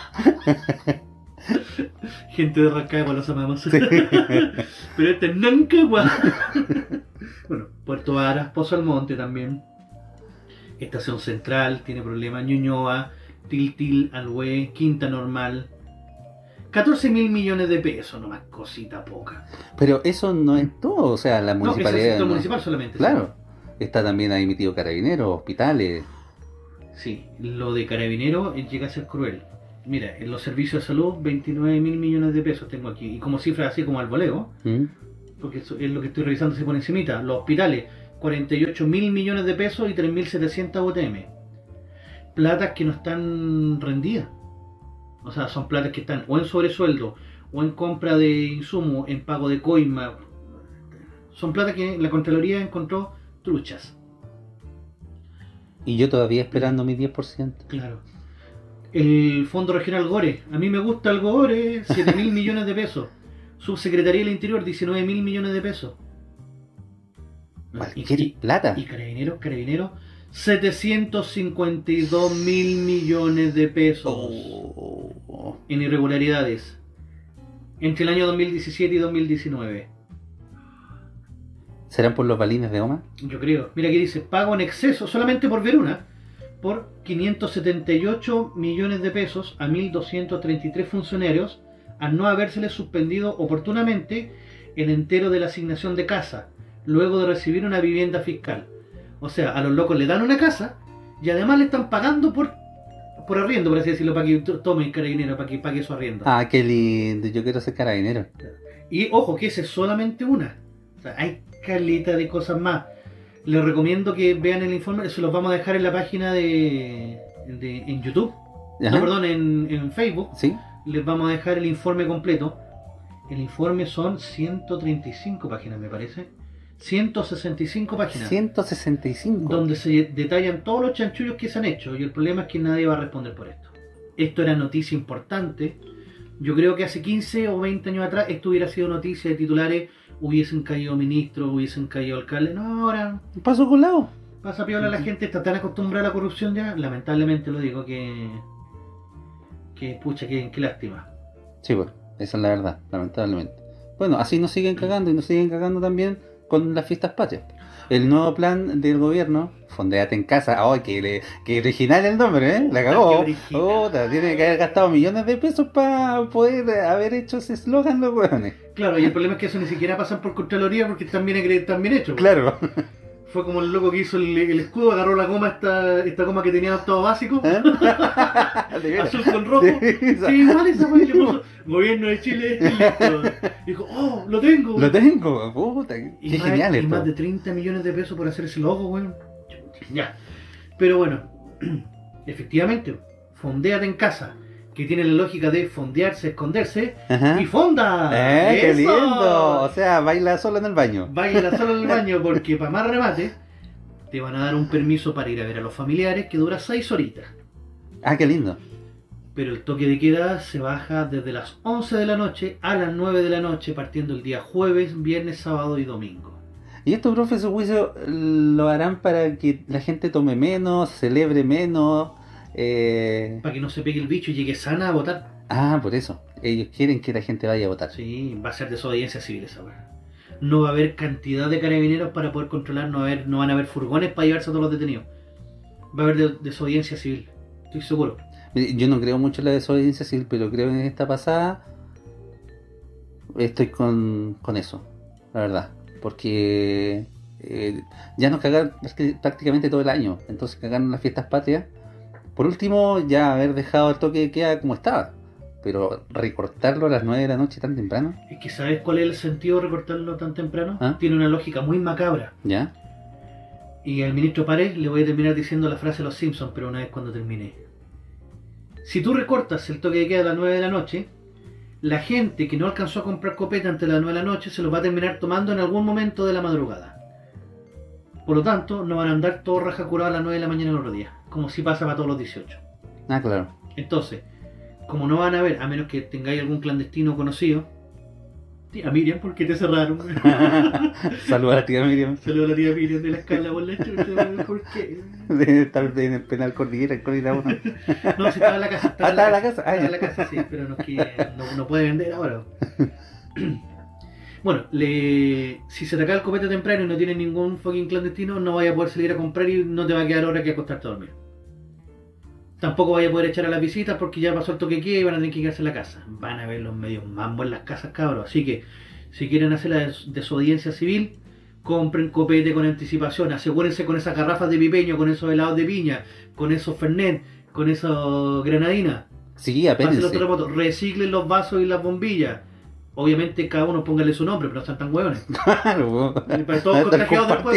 Gente de Rancagua, los amamos. Pero este es Nancagua. Bueno, Puerto Varas, Pozo Almonte también. Estación Central tiene problemas, Ñuñoa, Tiltil, Alhué, Quinta Normal. 14.000 millones de pesos, nomás cosita poca. Pero eso no es todo, o sea, la No, es el municipalidad... sector municipal solamente. Claro, está también ahí emitido carabineros, hospitales... Sí, lo de Carabineros llega a ser cruel. Mira, en los servicios de salud, 29.000 millones de pesos tengo aquí. Y como cifra así como al voleo, ¿Mm? porque eso es lo que estoy revisando así por encimita. Los hospitales, 48.000 millones de pesos y 3.700 UTM. Platas que no están rendidas. O sea, son platas que están o en sobresueldo, o en compra de insumos, en pago de coima. Son platas que la Contraloría encontró truchas. Y yo todavía esperando mi 10%. Claro. El Fondo Regional Gore. A mí me gusta el Gore, 7.000 millones de pesos. Subsecretaría del Interior, 19.000 millones de pesos. Cualquier plata. Y Carabineros, 752.000 millones de pesos en irregularidades entre el año 2017 y 2019. ¿Serán por los balines de Oma? Yo creo. Mira aquí dice, pago en exceso, solamente por ver una, por 578 millones de pesos a 1.233 funcionarios al no habérseles suspendido oportunamente el entero de la asignación de casa, luego de recibir una vivienda fiscal. O sea, a los locos le dan una casa y además le están pagando por arriendo, por así decirlo, para que tomen Carabinero, para que pague su arriendo. Ah, qué lindo, yo quiero ser carabinero. Y ojo, que esa es solamente una. O sea, hay caleta de cosas más. Les recomiendo que vean el informe, se los vamos a dejar en la página en YouTube. Ajá. No, perdón, en Facebook. ¿Sí? Les vamos a dejar el informe completo. El informe son 135 páginas, me parece. 165 páginas. 165. Donde se detallan todos los chanchullos que se han hecho. Y el problema es que nadie va a responder por esto. Esto era noticia importante. Yo creo que hace 15 o 20 años atrás esto hubiera sido noticia de titulares. Hubiesen caído ministros, hubiesen caído alcaldes. No, ahora Paso con lado. pasa piola, la gente está tan acostumbrada a la corrupción ya. Lamentablemente lo digo, que pucha, que lástima. Sí, pues, esa es la verdad, lamentablemente. Bueno, así nos siguen cagando y nos siguen cagando también con las fiestas patrias. El nuevo plan del gobierno, Fondéate en Casa, ¡ay, qué original el nombre, ¿eh? La cagó. Tiene que haber gastado millones de pesos para poder haber hecho ese eslogan los hueones. Claro, y el problema es que eso ni siquiera pasan por Contraloría porque están bien hecho. Claro. Fue como el loco que hizo el escudo, agarró la goma, esta goma que tenía todo básico, azul con rojo. Sí, igual esa fue, y le puso Gobierno de Chile, y listo. Dijo, oh, lo tengo. Lo tengo, puta, qué genial y esto. más de 30 millones de pesos por hacer ese logo, weón. Ya. Pero bueno, efectivamente, Fondéate en Casa, que tiene la lógica de fondearse, esconderse, Ajá. y fonda. ¡Qué ¡Eso! lindo! O sea, baila solo en el baño. Baila solo en el baño porque para más remate te van a dar un permiso para ir a ver a los familiares que dura 6 horitas. Ah, qué lindo. Pero el toque de queda se baja desde las 11 de la noche a las 9 de la noche, partiendo el día jueves, viernes, sábado y domingo. ¿Y esto, profe, su juicio lo harán para que la gente tome menos, celebre menos? Para que no se pegue el bicho y llegue sana a votar. Ah, por eso. Ellos quieren que la gente vaya a votar. Sí, va a ser desobediencia civil esa weá. No va a haber cantidad de carabineros para poder controlar, no van a haber furgones para llevarse a todos los detenidos. Va a haber desobediencia civil, estoy seguro. Yo no creo mucho en la desobediencia civil, pero creo en esta pasada estoy con eso, la verdad. Porque ya nos cagaron prácticamente todo el año. Entonces cagaron las fiestas patrias. Por último, ya haber dejado el toque de queda como estaba. Pero recortarlo a las 9 de la noche tan temprano. Es que ¿sabes cuál es el sentido de recortarlo tan temprano? ¿Ah? Tiene una lógica muy macabra. ¿Ya? Y al ministro Párez le voy a terminar diciendo la frase de los Simpsons, pero una vez cuando termine. Si tú recortas el toque de queda a las 9 de la noche, la gente que no alcanzó a comprar copeta antes de las 9 de la noche se los va a terminar tomando en algún momento de la madrugada. Por lo tanto, no van a andar todos raja curados a las 9 de la mañana el otro día, como si pasa para todos los 18. Ah, claro. Entonces, como no van a ver, a menos que tengáis algún clandestino conocido, tía Miriam, ¿por qué te cerraron? Saludos a la tía Miriam. Saludos a la tía Miriam de la escala por la chucha, ¿por qué? Debe estar en el penal Cordillera, el Cordillera 1. No, si estaba en la casa. Estaba en la casa. Estaba en la casa, sí, pero no puede vender ahora. Bueno, si se te acaba el copete temprano y no tienes ningún fucking clandestino, no vaya a poder salir a comprar y no te va a quedar hora que acostarte a dormir. Tampoco vaya a poder echar a las visitas porque ya pasó el toque queda y van a tener que quedarse en la casa. Van a ver los medios mambo en las casas, cabros. Así que, si quieren hacer la desobediencia civil, compren copete con anticipación. Asegúrense con esas garrafas de pipeño, con esos helados de piña, con esos fernet, con esos granadinas. Sí, apéndense. Reciclen los vasos y las bombillas. Obviamente cada uno póngale su nombre, pero no sean tan hueones. Claro, Para todos contagiados después,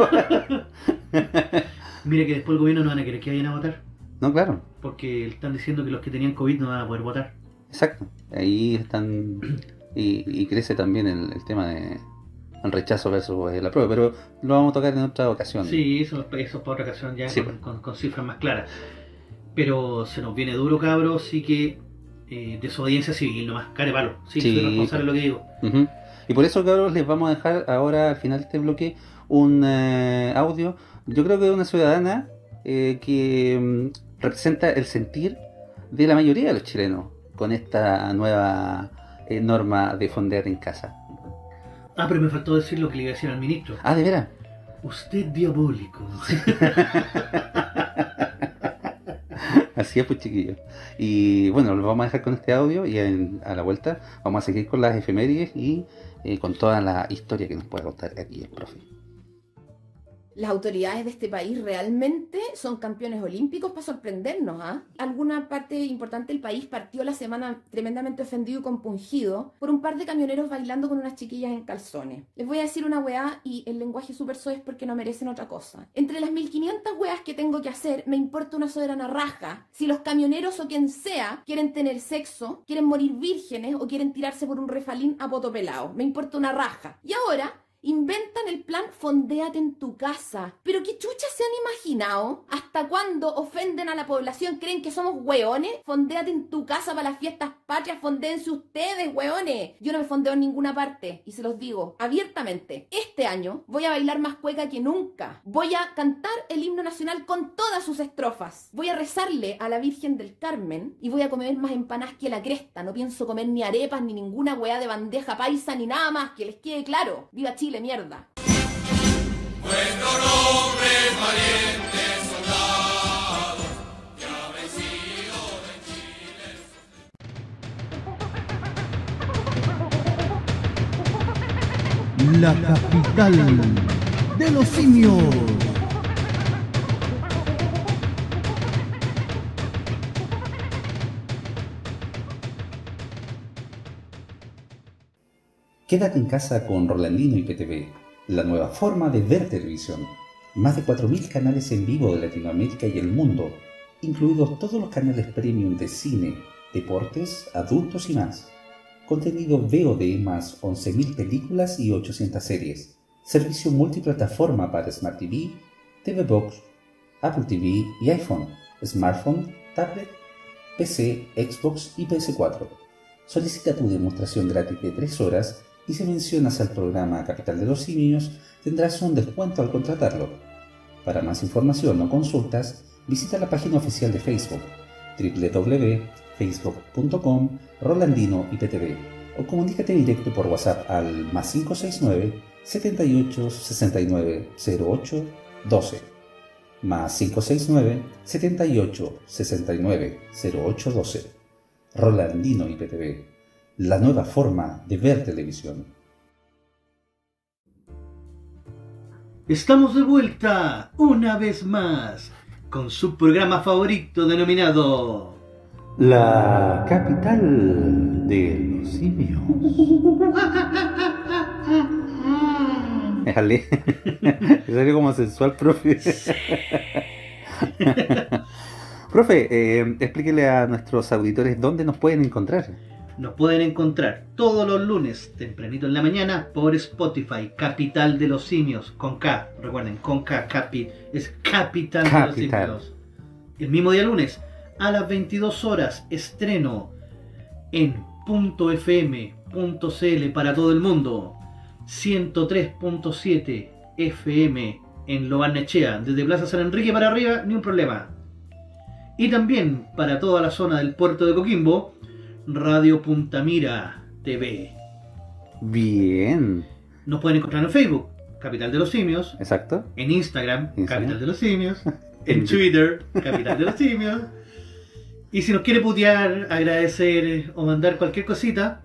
Mire que después el gobierno no van a querer que vayan a votar. No, claro. Porque están diciendo que los que tenían COVID no van a poder votar. Exacto. Ahí están. Y crece también el tema de el rechazo versus la prueba, pero lo vamos a tocar en otra ocasión. Sí, eso es para otra ocasión ya, sí, con cifras más claras. Pero se nos viene duro, cabros, sí que desobediencia civil nomás, care palo. Sí, soy responsable de lo que digo. Uh-huh. Y por eso, cabros, les vamos a dejar ahora al final de este bloque un audio. Yo creo que de una ciudadana que representa el sentir de la mayoría de los chilenos con esta nueva norma de fondear en casa. Ah, pero me faltó decir lo que le iba a decir al ministro. Ah, ¿de veras? Usted diabólico. Así es, pues, chiquillos. Y bueno, lo vamos a dejar con este audio y a la vuelta vamos a seguir con las efemérides y con toda la historia que nos puede contar aquí el profe. Las autoridades de este país realmente son campeones olímpicos para sorprendernos, ¿ah? Alguna parte importante del país partió la semana tremendamente ofendido y compungido por un par de camioneros bailando con unas chiquillas en calzones. Les voy a decir una weá y el lenguaje súper soez porque no merecen otra cosa. Entre las 1500 weas que tengo que hacer, me importa una soberana raja si los camioneros o quien sea quieren tener sexo, quieren morir vírgenes o quieren tirarse por un refalín a poto pelado. Me importa una raja. Y ahora inventan el plan Fondéate en tu casa. ¿Pero qué chuchas se han imaginado? ¿Hasta cuándo ofenden a la población? ¿Creen que somos hueones? Fondéate en tu casa para las fiestas patrias. Fondéense ustedes, hueones. Yo no me fondeo en ninguna parte. Y se los digo abiertamente. Este año voy a bailar más cueca que nunca. Voy a cantar el himno nacional con todas sus estrofas. Voy a rezarle a la Virgen del Carmen. Y voy a comer más empanadas que la cresta. No pienso comer ni arepas, ni ninguna hueá de bandeja paisa, ni nada más. Que les quede claro. ¡Viva Chile! Mierda. Nuestro nombre es valiente soldado, ya vencido de Chile. La capital de los simios. Quédate en casa con Rolandino IPTV, la nueva forma de ver televisión. Más de 4.000 canales en vivo de Latinoamérica y el mundo, incluidos todos los canales premium de cine, deportes, adultos y más. Contenido VOD más 11.000 películas y 800 series. Servicio multiplataforma para Smart TV, TV Box, Apple TV y iPhone, smartphone, tablet, PC, Xbox y PS4. Solicita tu demostración gratis de 3 horas y si mencionas al programa Capital de los Simios, tendrás un descuento al contratarlo. Para más información o consultas, visita la página oficial de Facebook, www.facebook.com/RolandinoIPTV o comunícate directo por WhatsApp al +569 78 69 08 12 +569 78 69 08 12. Rolandino IPTV, la nueva forma de ver televisión. Estamos de vuelta una vez más con su programa favorito denominado La capital de los simios. Déjale. Salió como sensual, profe. Profe, explíquele a nuestros auditores dónde nos pueden encontrar. Nos pueden encontrar todos los lunes, tempranito en la mañana, por Spotify, Capital de los Simios, con K, recuerden, con K, es Capital de los Simios. El mismo día lunes, a las 22 horas, estreno en .fm.cl para todo el mundo, 103.7 FM en Lo Barnechea, desde Plaza San Enrique para arriba, ni un problema. Y también para toda la zona del puerto de Coquimbo, Radio Punta Mira TV. Bien. Nos pueden encontrar en Facebook, Capital de los Simios, Exacto. en Instagram, Instagram. Capital de los Simios, en Twitter, Capital de los Simios. Y si nos quiere putear, agradecer o mandar cualquier cosita,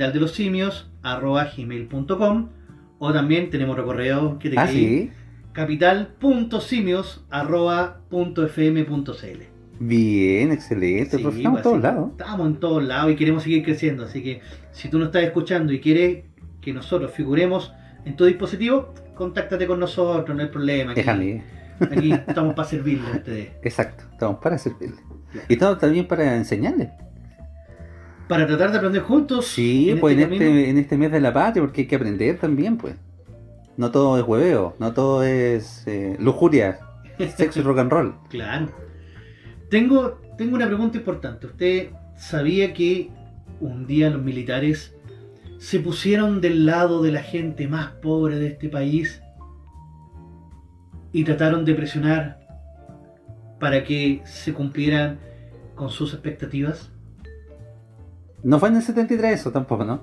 capitaldelosimios@gmail.com, o también tenemos otro correo que te Ah, quedé, sí. capital.simios@fm.cl. Bien, excelente. Sí, Profe, estamos en pues, todos sí, lados. estamos en todos lados y queremos seguir creciendo. Así que si tú nos estás escuchando y quieres que nosotros figuremos en tu dispositivo, contáctate con nosotros, no hay problema. Déjame. Aquí estamos para servirles a ustedes. Exacto, estamos para servirle. Y estamos también para enseñarle. Para tratar de aprender juntos. Sí, en pues este en camino. en este mes de la patria, porque hay que aprender también, pues. No todo es hueveo, no todo es lujuria, sexo y rock and roll. Claro. Tengo una pregunta importante. ¿Usted sabía que un día los militares se pusieron del lado de la gente más pobre de este país y trataron de presionar para que se cumplieran con sus expectativas? No fue en el 73 eso tampoco, ¿no?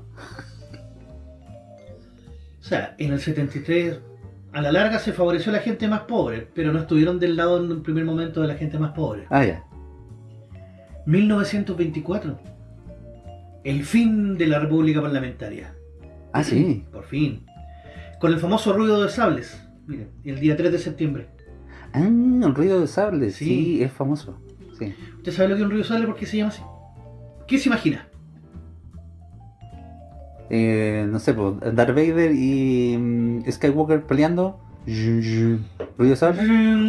O sea, en el 73 a la larga se favoreció a la gente más pobre, pero no estuvieron del lado en un primer momento de la gente más pobre. Ah, ya. 1924, el fin de la República Parlamentaria. Ah, sí. Por fin. Con el famoso ruido de sables. Miren, el día 3 de septiembre. Ah, el ruido de sables, Sí. sí, es famoso. Sí. ¿Usted sabe lo que es un ruido de sable? ¿Por qué se llama así? ¿Qué se imagina? No sé, pues Darth Vader y Skywalker peleando. Ruido de sables.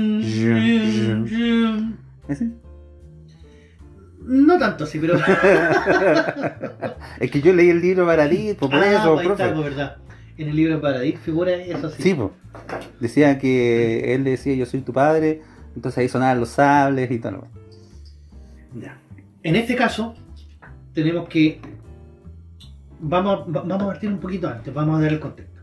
¿Ese? No tanto así, pero... Es que yo leí el libro Paradis, pues por eso, ahí profe. está, pues, verdad. En el libro de Paradis figura eso sí. Sí, pues. Decía que él decía yo soy tu padre, entonces ahí sonaban los sables y todo. Ya. En este caso, tenemos que... Vamos a partir un poquito antes, vamos a dar el contexto.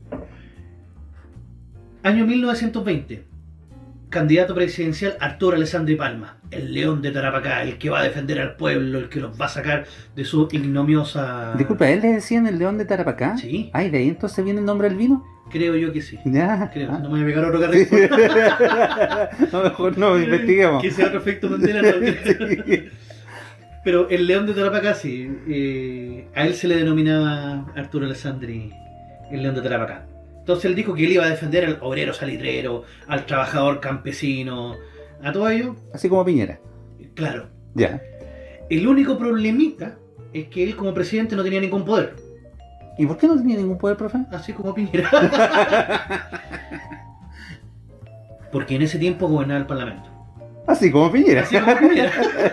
Año 1920. Candidato presidencial Arturo Alessandri Palma, el león de Tarapacá, el que va a defender al pueblo, el que los va a sacar de su ignomiosa... Disculpa, ¿a él le decían el león de Tarapacá? Sí. Ay, ¿de ahí entonces viene el nombre del vino? Creo yo que sí. Ya. Creo, Ah. no me voy a pegar otro carril. No, mejor no, investiguemos. Que sea otro efecto Mandela. No. Sí. Pero el león de Tarapacá sí. A él se le denominaba Arturo Alessandri el león de Tarapacá. Entonces él dijo que él iba a defender al obrero salitrero, al trabajador campesino, a todo ello. Así como Piñera. Claro. Ya. El único problemita es que él como presidente no tenía ningún poder. ¿Y por qué no tenía ningún poder, profe? Así como Piñera. Porque en ese tiempo gobernaba el Parlamento. Así como Piñera. Así como Piñera.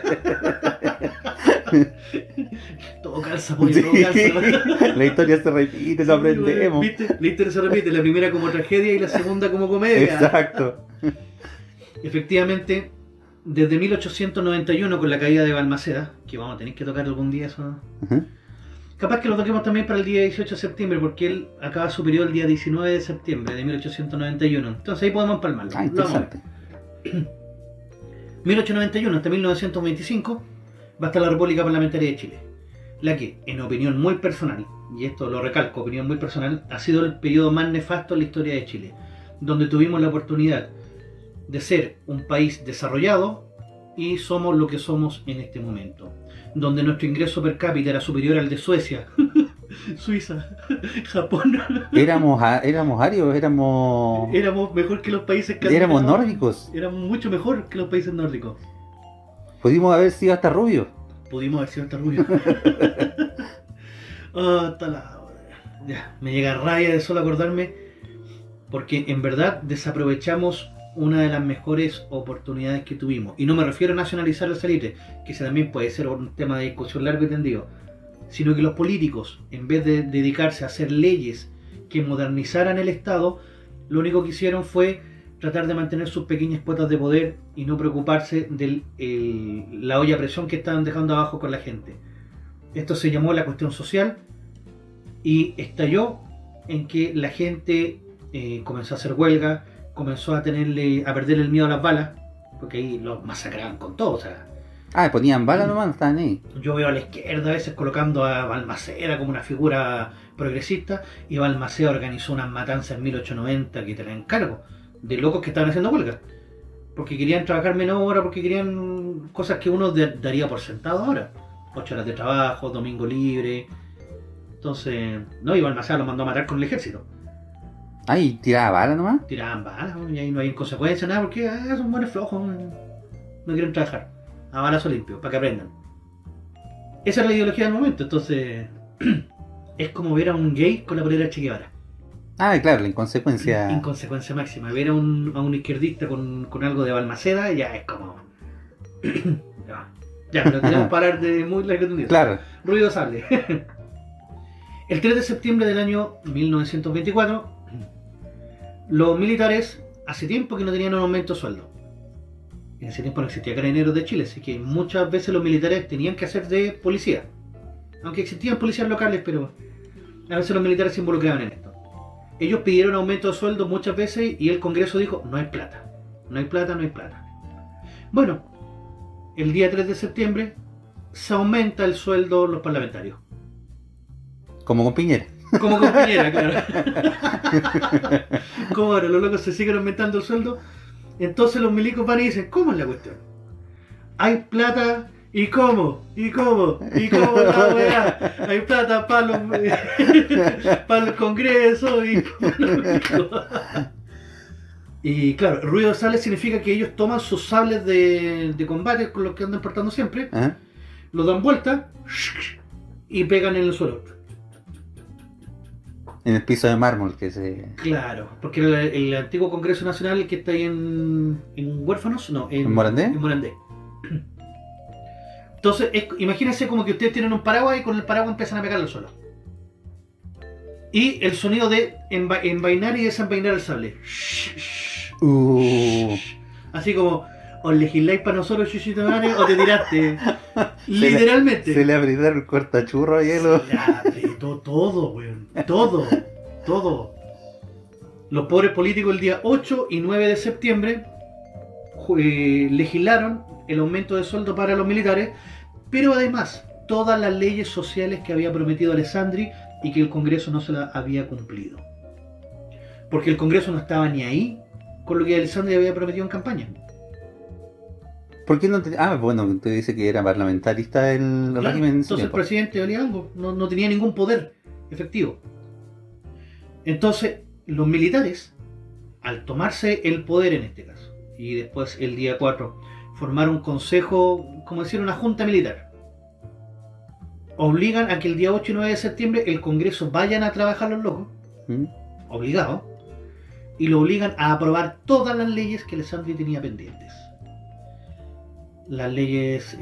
Todo calza, pollo, todo Sí. calza. La historia se repite, lo aprendemos. ¿Viste? La historia se repite, la primera como tragedia y la segunda como comedia. Exacto. Efectivamente, desde 1891 con la caída de Balmaceda, que vamos a tener que tocar algún día eso. Ujú. Capaz que lo toquemos también para el día 18 de septiembre, porque él acaba su periodo el día 19 de septiembre de 1891. Entonces ahí podemos empalmarlo. Ah, Lo vamos a ver. interesante. 1891 hasta 1925 va a estar la República Parlamentaria de Chile, la que, en opinión muy personal, y esto lo recalco, opinión muy personal, ha sido el periodo más nefasto en la historia de Chile, donde tuvimos la oportunidad de ser un país desarrollado y somos lo que somos en este momento, donde nuestro ingreso per cápita era superior al de Suecia, Suiza, Japón. Éramos arios, éramos Mejor que los países éramos nórdicos. Éramos mucho mejor que los países nórdicos. Pudimos haber sido hasta rubios. Pudimos haber sido hasta rubios. Hasta la... Ya, me llega rabia de solo acordarme, porque en verdad desaprovechamos una de las mejores oportunidades que tuvimos. Y no me refiero a nacionalizar el salitre, que ese también puede ser un tema de discusión largo y tendido, sino que los políticos, en vez de dedicarse a hacer leyes que modernizaran el Estado, lo único que hicieron fue tratar de mantener sus pequeñas cuotas de poder y no preocuparse de la olla a presión que estaban dejando abajo con la gente. Esto se llamó la cuestión social y estalló en que la gente comenzó a hacer huelga, comenzó a perderle el miedo a las balas, porque ahí los masacraban con todo, o sea, Ah, ponían bala nomás, no estaban ahí. Yo veo a la izquierda a veces colocando a Balmaceda como una figura progresista, y Balmaceda organizó unas matanzas en 1890 que te la encargo, de locos que estaban haciendo huelga. Porque querían trabajar menos horas, porque querían cosas que uno daría por sentado ahora. 8 horas de trabajo, domingo libre. Entonces, no, y Balmaceda lo mandó a matar con el ejército. Ah, y tiraba bala nomás. Tiraban balas, y ahí no hay consecuencias, nada, porque son buenos flojos, no quieren trabajar. A balazo limpio, para que aprendan. Esa es la ideología del momento, entonces es como ver a un gay con la polera de Che Guevara. Ah, claro, la inconsecuencia. Inconsecuencia máxima. Ver a un izquierdista con algo de Balmaceda ya es como... ya, pero tenemos para hablar de muy largo tendido. Claro. Ruido sable. El 3 de septiembre del año 1924, los militares hace tiempo que no tenían un aumento de sueldo. En ese tiempo no existía Carabineros de Chile, así que muchas veces los militares tenían que hacer de policía. Aunque existían policías locales, pero a veces los militares se involucraban en esto. Ellos pidieron aumento de sueldo muchas veces y el Congreso dijo, no hay plata. No hay plata, no hay plata. Bueno, el día 3 de septiembre se aumenta el sueldo los parlamentarios. Como con Piñera. Como con Piñera, claro. Como ahora los locos se siguen aumentando el sueldo, entonces los milicos van y dicen, ¿cómo es la cuestión? Hay plata, ¿y cómo? ¿Y cómo? ¿Y cómo la weá? Hay plata para el Congreso y para los milicos. Y claro, el ruido de sable significa que ellos toman sus sables de combate con los que andan portando siempre, ¿Ah? los dan vuelta y pegan en el suelo. En el piso de mármol que se... Claro, porque el antiguo Congreso Nacional que está ahí en Huérfanos, no, ¿En Morandé? En Morandé. Entonces, imagínense como que ustedes tienen un paraguas y con el paraguas empiezan a pegarlo solo. Y el sonido de envainar y desenvainar el sable. Así como, o legisláis para nosotros, chuchito madre, o te tiraste. Literalmente. Se le apretaron el cortachurro a hielo. Se le apretó todo, weón. Todo. Todo. Los pobres políticos el día 8 y 9 de septiembre legislaron el aumento de sueldo para los militares, pero además todas las leyes sociales que había prometido Alessandri y que el Congreso no se las había cumplido. Porque el Congreso no estaba ni ahí con lo que Alessandri había prometido en campaña. ¿Por qué no te... Ah, bueno, usted dice que era parlamentarista el Claro, régimen. entonces el presidente valía algo, no tenía ningún poder efectivo. Entonces, los militares, al tomarse el poder en este caso, y después el día 4, formar un consejo, como decir, una junta militar, obligan a que el día 8 y 9 de septiembre el Congreso vayan a trabajar los locos, obligados, y lo obligan a aprobar todas las leyes que Alessandri tenía pendientes. Las leyes...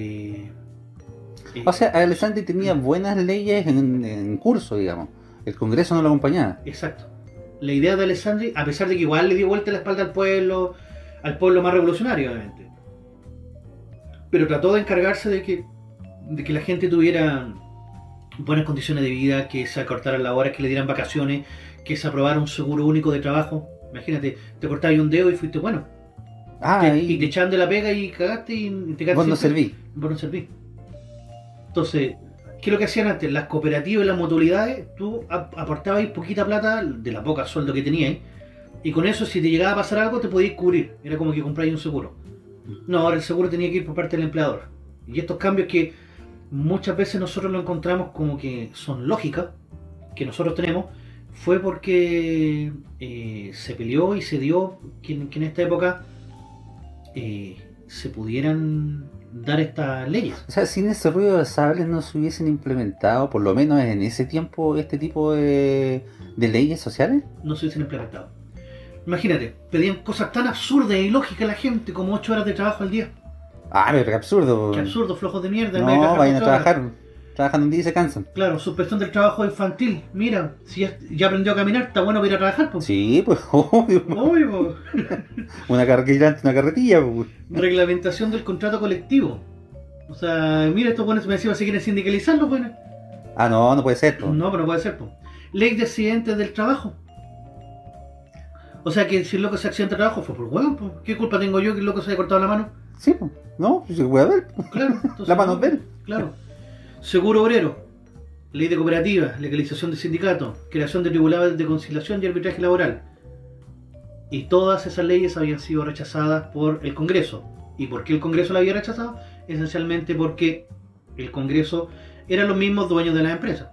O sea, Alessandri tenía buenas leyes en curso, digamos. El Congreso no lo acompañaba. Exacto. La idea de Alessandri, a pesar de que igual le dio vuelta la espalda al pueblo más revolucionario, obviamente, pero trató de encargarse de que la gente tuviera buenas condiciones de vida, que se acortaran las horas, que le dieran vacaciones, que se aprobara un seguro único de trabajo. Imagínate, te cortabas un dedo y fuiste bueno. Y te echaban de la pega y cagaste y te quedaste. Vos no serví. Vos no serví. Entonces, ¿qué es lo que hacían antes? Las cooperativas y las mutualidades, tú aportabas poquita plata de la poca sueldo que tenías, y con eso, si te llegaba a pasar algo, te podías cubrir. Era como que compráis un seguro. No, ahora el seguro tenía que ir por parte del empleador. Y estos cambios que muchas veces nosotros lo encontramos como que son lógicas, que nosotros tenemos, fue porque se peleó y se dio que en esta época se pudieran dar estas leyes. O sea, sin ese ruido de sables no se hubiesen implementado, por lo menos en ese tiempo, este tipo de leyes sociales. No se hubiesen implementado. Imagínate, pedían cosas tan absurdas y ilógicas a la gente como 8 horas de trabajo al día. Ah, pero qué absurdo. Qué absurdo, flojos de mierda. No, vayan a trabajar. Trabajan un día y se cansan. Claro, suspensión del trabajo infantil. Mira, si ya aprendió a caminar, está bueno para ir a trabajar, pues. Sí, pues, obvio. Obvio. Una carretilla, pues. Reglamentación del contrato colectivo. O sea, mira, estos buenos me decían si quieren sindicalizarlo, pues. Ah, no puede ser, pues. No, pero no puede ser, pues. Ley de accidentes del trabajo. O sea que si el loco se accidenta de trabajo fue por huevo, pues. ¿Qué culpa tengo yo que el loco se haya cortado la mano? Sí, pues. No, pues se puede ver. Claro, entonces, La mano de él. Claro. Seguro obrero, ley de cooperativas, legalización de sindicatos, creación de tribunales de conciliación y arbitraje laboral. Y todas esas leyes habían sido rechazadas por el Congreso. ¿Y por qué el Congreso la había rechazado? Esencialmente porque el Congreso eran los mismos dueños de las empresas.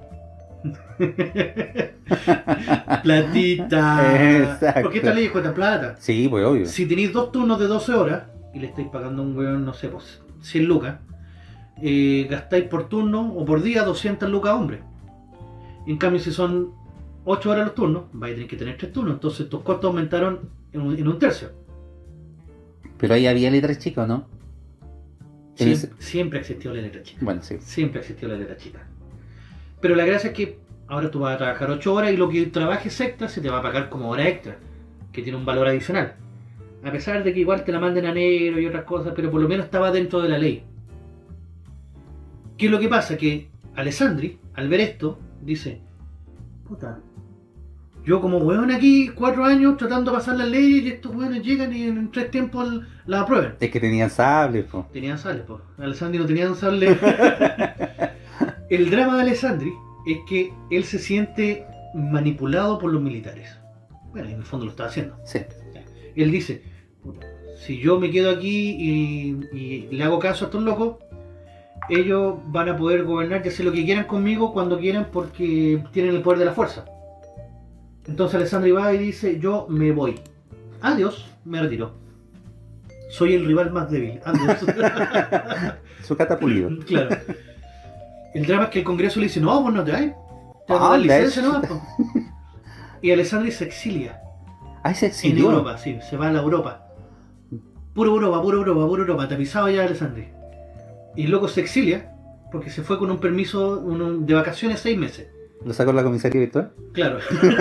Platita. Exacto. Porque estas leyes cuestan plata. Sí, pues obvio. Si tenéis 2 turnos de 12 horas y le estáis pagando a un weón, no sé, pues 100 lucas, gastáis por turno o por día 200 lucas a hombre. En cambio, si son 8 horas los turnos, vais a tener que tener 3 turnos. Entonces tus costos aumentaron en un tercio. Pero ahí había letras chicas, ¿no? Siempre existió la letra chica. Bueno, sí. Siempre existió la letra chica. Pero la gracia es que ahora tú vas a trabajar 8 horas y lo que trabajes extra se te va a pagar como hora extra, que tiene un valor adicional. A pesar de que igual te la manden a negro y otras cosas, pero por lo menos estaba dentro de la ley. ¿Qué es lo que pasa? Que Alessandri, al ver esto, dice: puta, yo como hueón aquí 4 años tratando de pasar las leyes y estos hueones llegan y en 3 tiempos la aprueban. Es que tenían sables, pues. Tenían sable, pues. Alessandri no tenía un sable. El drama de Alessandri es que él se siente manipulado por los militares. Bueno, en el fondo lo está haciendo. Sí. Él dice: si yo me quedo aquí y le hago caso a estos locos, ellos van a poder gobernar y hacer lo que quieran conmigo cuando quieran porque tienen el poder de la fuerza. Entonces Alessandri va y dice: yo me voy. Adiós, me retiro. Soy el rival más débil. Adiós. Su catapulido. Claro. El drama es que el Congreso le dice: no, vos no te vas. Te vas a dar licencia nomás, po. Y Alessandri se exilia. Ah, se En exilió. Europa, sí, se va a la Europa. Puro Europa, puro Europa, puro Europa. Tapizado ya Alessandri. Y el loco se exilia porque se fue con un permiso de vacaciones 6 meses. ¿Lo sacó la comisaría virtual? Claro.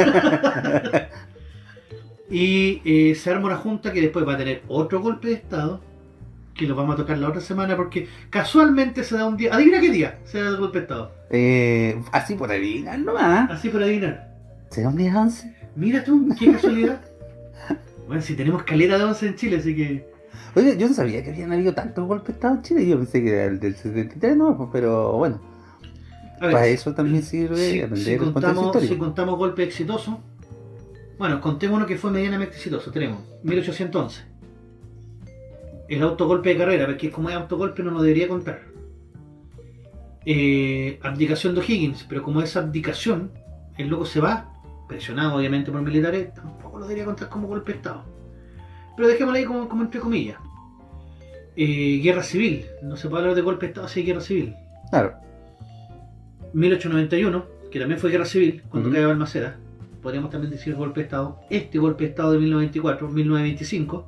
Y se arma una junta que después va a tener otro golpe de estado, que lo vamos a tocar la otra semana porque casualmente se da un día. ¿Adivina qué día se da el golpe de estado? Así por adivinar nomás. Así por adivinar. ¿Será un día 11? Mira tú, qué casualidad. Bueno, si tenemos caleta de 11 en Chile, así que... Oye, yo no sabía que habían habido tantos golpes de estado en Chile. Yo pensé que era el del 73, no, pues, pero bueno. A ver, Para eso también sirve aprender el contexto histórico. si contamos golpes exitosos, bueno, contemos uno que fue medianamente exitoso. Tenemos 1811. El autogolpe de carrera, porque como es autogolpe no lo debería contar. Abdicación de O'Higgins, pero como es abdicación, el loco se va, presionado obviamente por militares, tampoco lo debería contar como golpe de estado. Pero dejémoslo ahí como entre comillas. Guerra civil, no se puede hablar de golpe de estado si hay guerra civil. Claro. 1891, que también fue guerra civil, cuando Ujú. cae Balmaceda, podríamos también decir golpe de estado. Este golpe de estado de 1924, 1925,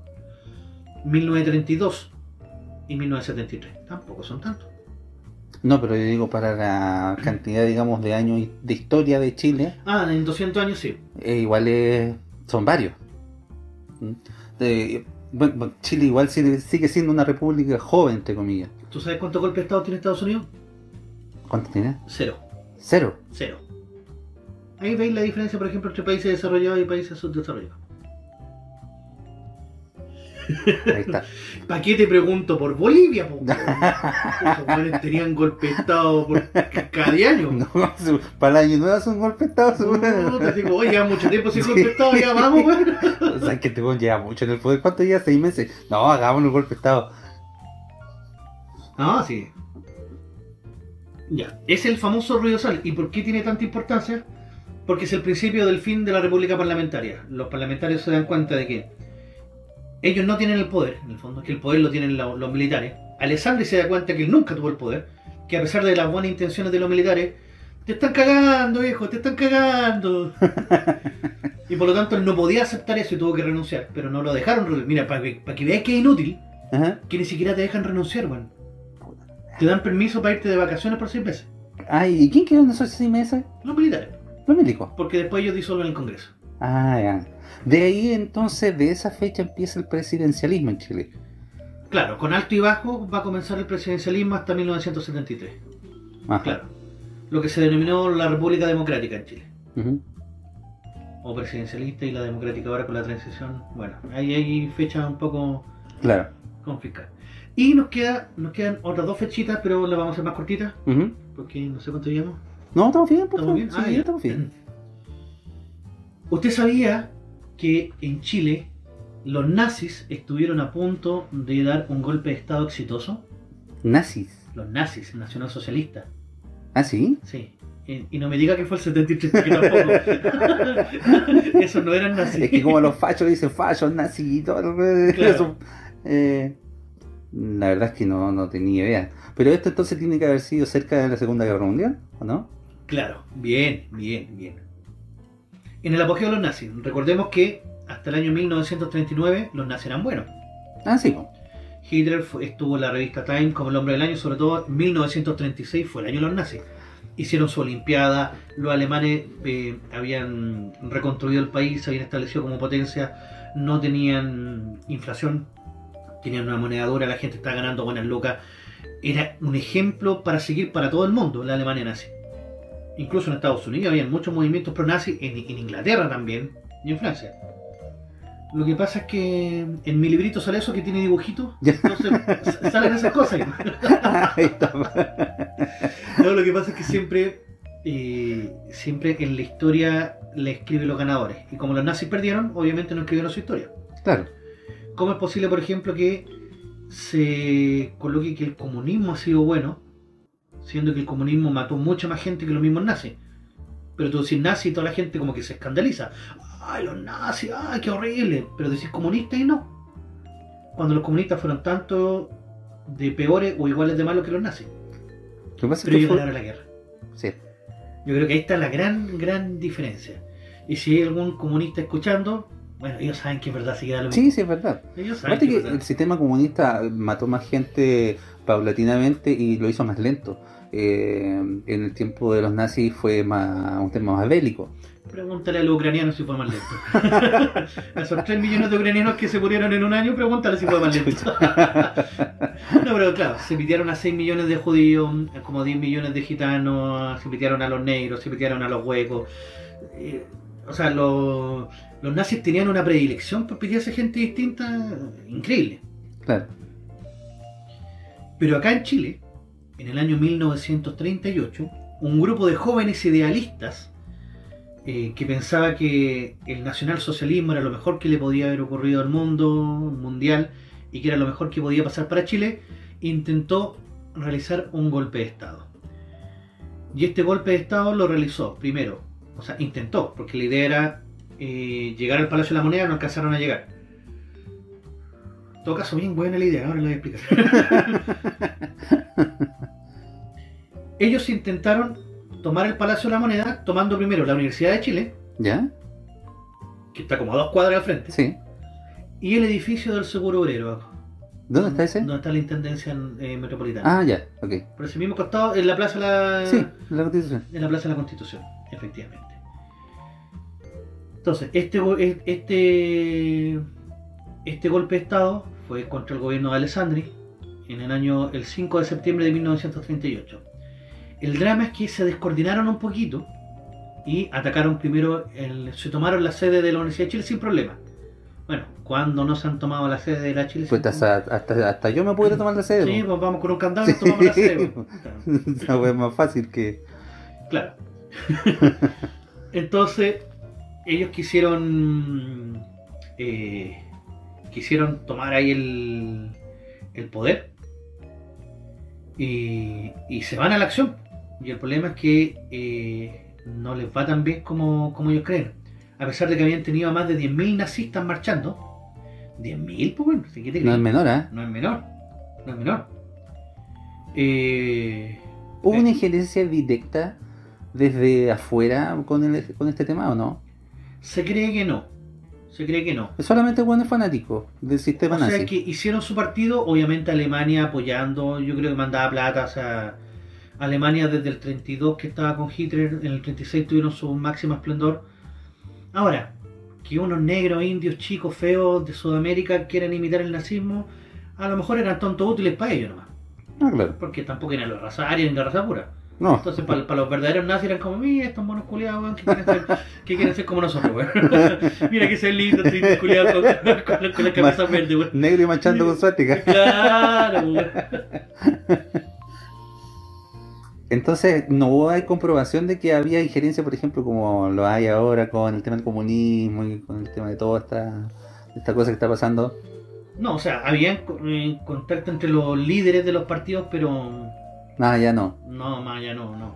1932 y 1973, tampoco son tantos. No, pero yo digo para la cantidad, digamos, de años de historia de Chile, En 200 años sí. igual son varios. ¿Mm? Bueno, Chile igual sigue siendo una república joven, entre comillas. ¿Tú sabes cuántos golpes de estado tiene Estados Unidos? ¿Cuánto tiene? 0. 0. Ahí veis la diferencia, por ejemplo, entre países desarrollados y países subdesarrollados. Ahí está. ¿Para qué te pregunto por Bolivia, po? Esos buenos tenían golpe de estado por cada año. No, para el año nuevo es un golpe de estado. No, te digo, oye, lleva mucho tiempo sin golpe de estado, ya vamos, weón. O sea, que te lleva mucho en el poder. ¿Cuánto lleva? 6 meses. No, hagamos un golpe de estado. Ah, sí. Ya, es el famoso ruidosal. ¿Y por qué tiene tanta importancia? Porque es el principio del fin de la república parlamentaria. Los parlamentarios se dan cuenta de que ellos no tienen el poder, en el fondo, que el poder lo tienen los militares. Alessandri se da cuenta que él nunca tuvo el poder, que a pesar de las buenas intenciones de los militares, te están cagando, viejo, te están cagando. Y por lo tanto él no podía aceptar eso y tuvo que renunciar, pero no lo dejaron renunciar. Mira, para que veas que es inútil, Ajá. que ni siquiera te dejan renunciar, weón. Te dan permiso para irte de vacaciones por 6 meses. Ay, ¿y quién quedó en esos 6 meses? Los militares, Los milicos. porque después ellos disuelven el Congreso. Ah, ya. De ahí entonces, de esa fecha empieza el presidencialismo en Chile. Claro, con alto y bajo va a comenzar el presidencialismo hasta 1973. Ajá. Claro. Lo que se denominó la República Democrática en Chile. Ujú. O presidencialista y la democrática ahora con la transición. Bueno, ahí hay fechas un poco Claro. confiscadas. Y nos quedan otras 2 fechitas, pero las vamos a hacer más cortitas, Ujú. porque no sé cuánto llevamos. No, estamos bien, pues. ¿Estamos bien? Sí, Ya. estamos bien. ¿Usted sabía que en Chile los nazis estuvieron a punto de dar un golpe de estado exitoso? Nazis. Los nazis, nacionalsocialistas. ¿Ah, sí? Sí. Y no me diga que fue el 73, que tampoco. Esos no eran nazis. Es que como los fachos dicen fachos, nazis y todo. Claro. Eso, la verdad es que no tenía idea. Pero esto entonces tiene que haber sido cerca de la Segunda Guerra Mundial, ¿o no? Claro, bien. En el apogeo de los nazis, recordemos que hasta el año 1939 los nazis eran buenos. Ah, sí, pues. Hitler estuvo en la revista Time como el hombre del año, sobre todo en 1936 fue el año de los nazis. Hicieron su olimpiada, los alemanes habían reconstruido el país, se habían establecido como potencia, no tenían inflación, tenían una moneda dura, la gente estaba ganando buenas lucas. Era un ejemplo para seguir para todo el mundo, la Alemania nazi. Incluso en Estados Unidos había muchos movimientos pro-nazi, en Inglaterra también, y en Francia. Lo que pasa es que en mi librito sale eso que tiene dibujitos, entonces salen esas cosas. Ahí está. No, lo que pasa es que siempre en la historia le escriben los ganadores. Y como los nazis perdieron, obviamente no escribieron su historia. Claro. ¿Cómo es posible, por ejemplo, que se coloque que el comunismo ha sido bueno, siendo que el comunismo mató mucha más gente que los mismos nazis? Pero tú decís nazi y toda la gente como que se escandaliza. ¡Ay, los nazis! ¡Ay, qué horrible! Pero decís comunistas y no. Cuando los comunistas fueron tanto de peores o iguales de malos que los nazis. Lo que pasa es Pero que ellos fue... ganaron la guerra. Sí. Yo creo que ahí está la gran diferencia. Y si hay algún comunista escuchando, bueno, ellos saben que es verdad, así que da lo mismo. Sí, es verdad. Ellos saben Aparte que es que verdad. el sistema comunista mató más gente paulatinamente y lo hizo más lento. En el tiempo de los nazis fue un tema más bélico. Pregúntale a los ucranianos si fue más lento. A esos 3 millones de ucranianos que se murieron en un año, pregúntale si fue más lento. No, pero claro, se pitearon a 6 millones de judíos, como 10 millones de gitanos, se pitearon a los negros, se pitearon a los huecos. O sea, los nazis tenían una predilección por pitearse gente distinta, increíble. Claro. Pero acá en Chile, en el año 1938, un grupo de jóvenes idealistas que pensaba que el nacionalsocialismo era lo mejor que le podía haber ocurrido al mundo mundial y que era lo mejor que podía pasar para Chile, intentó realizar un golpe de Estado. Y este golpe de Estado lo realizó primero, o sea, intentó, porque la idea era llegar al Palacio de la Moneda, no alcanzaron a llegar. En todo caso, bien buena la idea, ahora la voy a explicar. Ellos intentaron tomar el Palacio de la Moneda, tomando primero la Universidad de Chile, ¿Ya? que está como a 2 cuadras al frente, Sí. y el edificio del Seguro Obrero, ¿Dónde está ese? donde está la Intendencia Metropolitana. Ah, ya, ok. Por ese mismo costado, en la Plaza de la... Sí, la Constitución. En la Plaza de la Constitución, efectivamente. Entonces, este golpe de Estado fue contra el gobierno de Alessandri en el 5 de septiembre de 1938. El drama es que se descoordinaron un poquito y atacaron primero, se tomaron la sede de la Universidad de Chile sin problema. Bueno, cuando no se han tomado la sede de la Chile... Pues hasta yo me puedo ir a tomar la sede. Sí, po. pues vamos con un candado y nos tomamos la sede. Esa fue más fácil que... Claro. Entonces, ellos quisieron tomar ahí el poder y se van a la acción. Y el problema es que no les va tan bien como ellos creen. A pesar de que habían tenido a más de 10.000 nazistas marchando. 10.000, pues bueno, ¿qué te crees? No es menor, ¿eh? No es menor. No es menor. ¿Hubo una injerencia directa desde afuera con este tema o no? Se cree que no. Es solamente buenos fanáticos del sistema O nazi. sea, que hicieron su partido, obviamente Alemania apoyando, yo creo que mandaba plata, o sea, Alemania desde el 32 que estaba con Hitler, en el 36 tuvieron su máximo esplendor. Ahora, que unos negros, indios, chicos, feos de Sudamérica quieran imitar el nazismo, a lo mejor eran tontos útiles para ellos nomás, Ah, claro. porque tampoco eran la raza aria ni la raza pura. No. Entonces, para los verdaderos nazis eran como, mira, estos monos culiados, weón, que quieren ser como nosotros, weón. Mira que ser lindo, estos culiados con la camisa verde, weón. Negro y manchando con suástica. Claro, weón. Entonces, no hay comprobación de que había injerencia, por ejemplo, como lo hay ahora con el tema del comunismo y con el tema de toda esta cosa que está pasando. No, o sea, había contacto entre los líderes de los partidos, pero Nada, ya no. no, más allá no.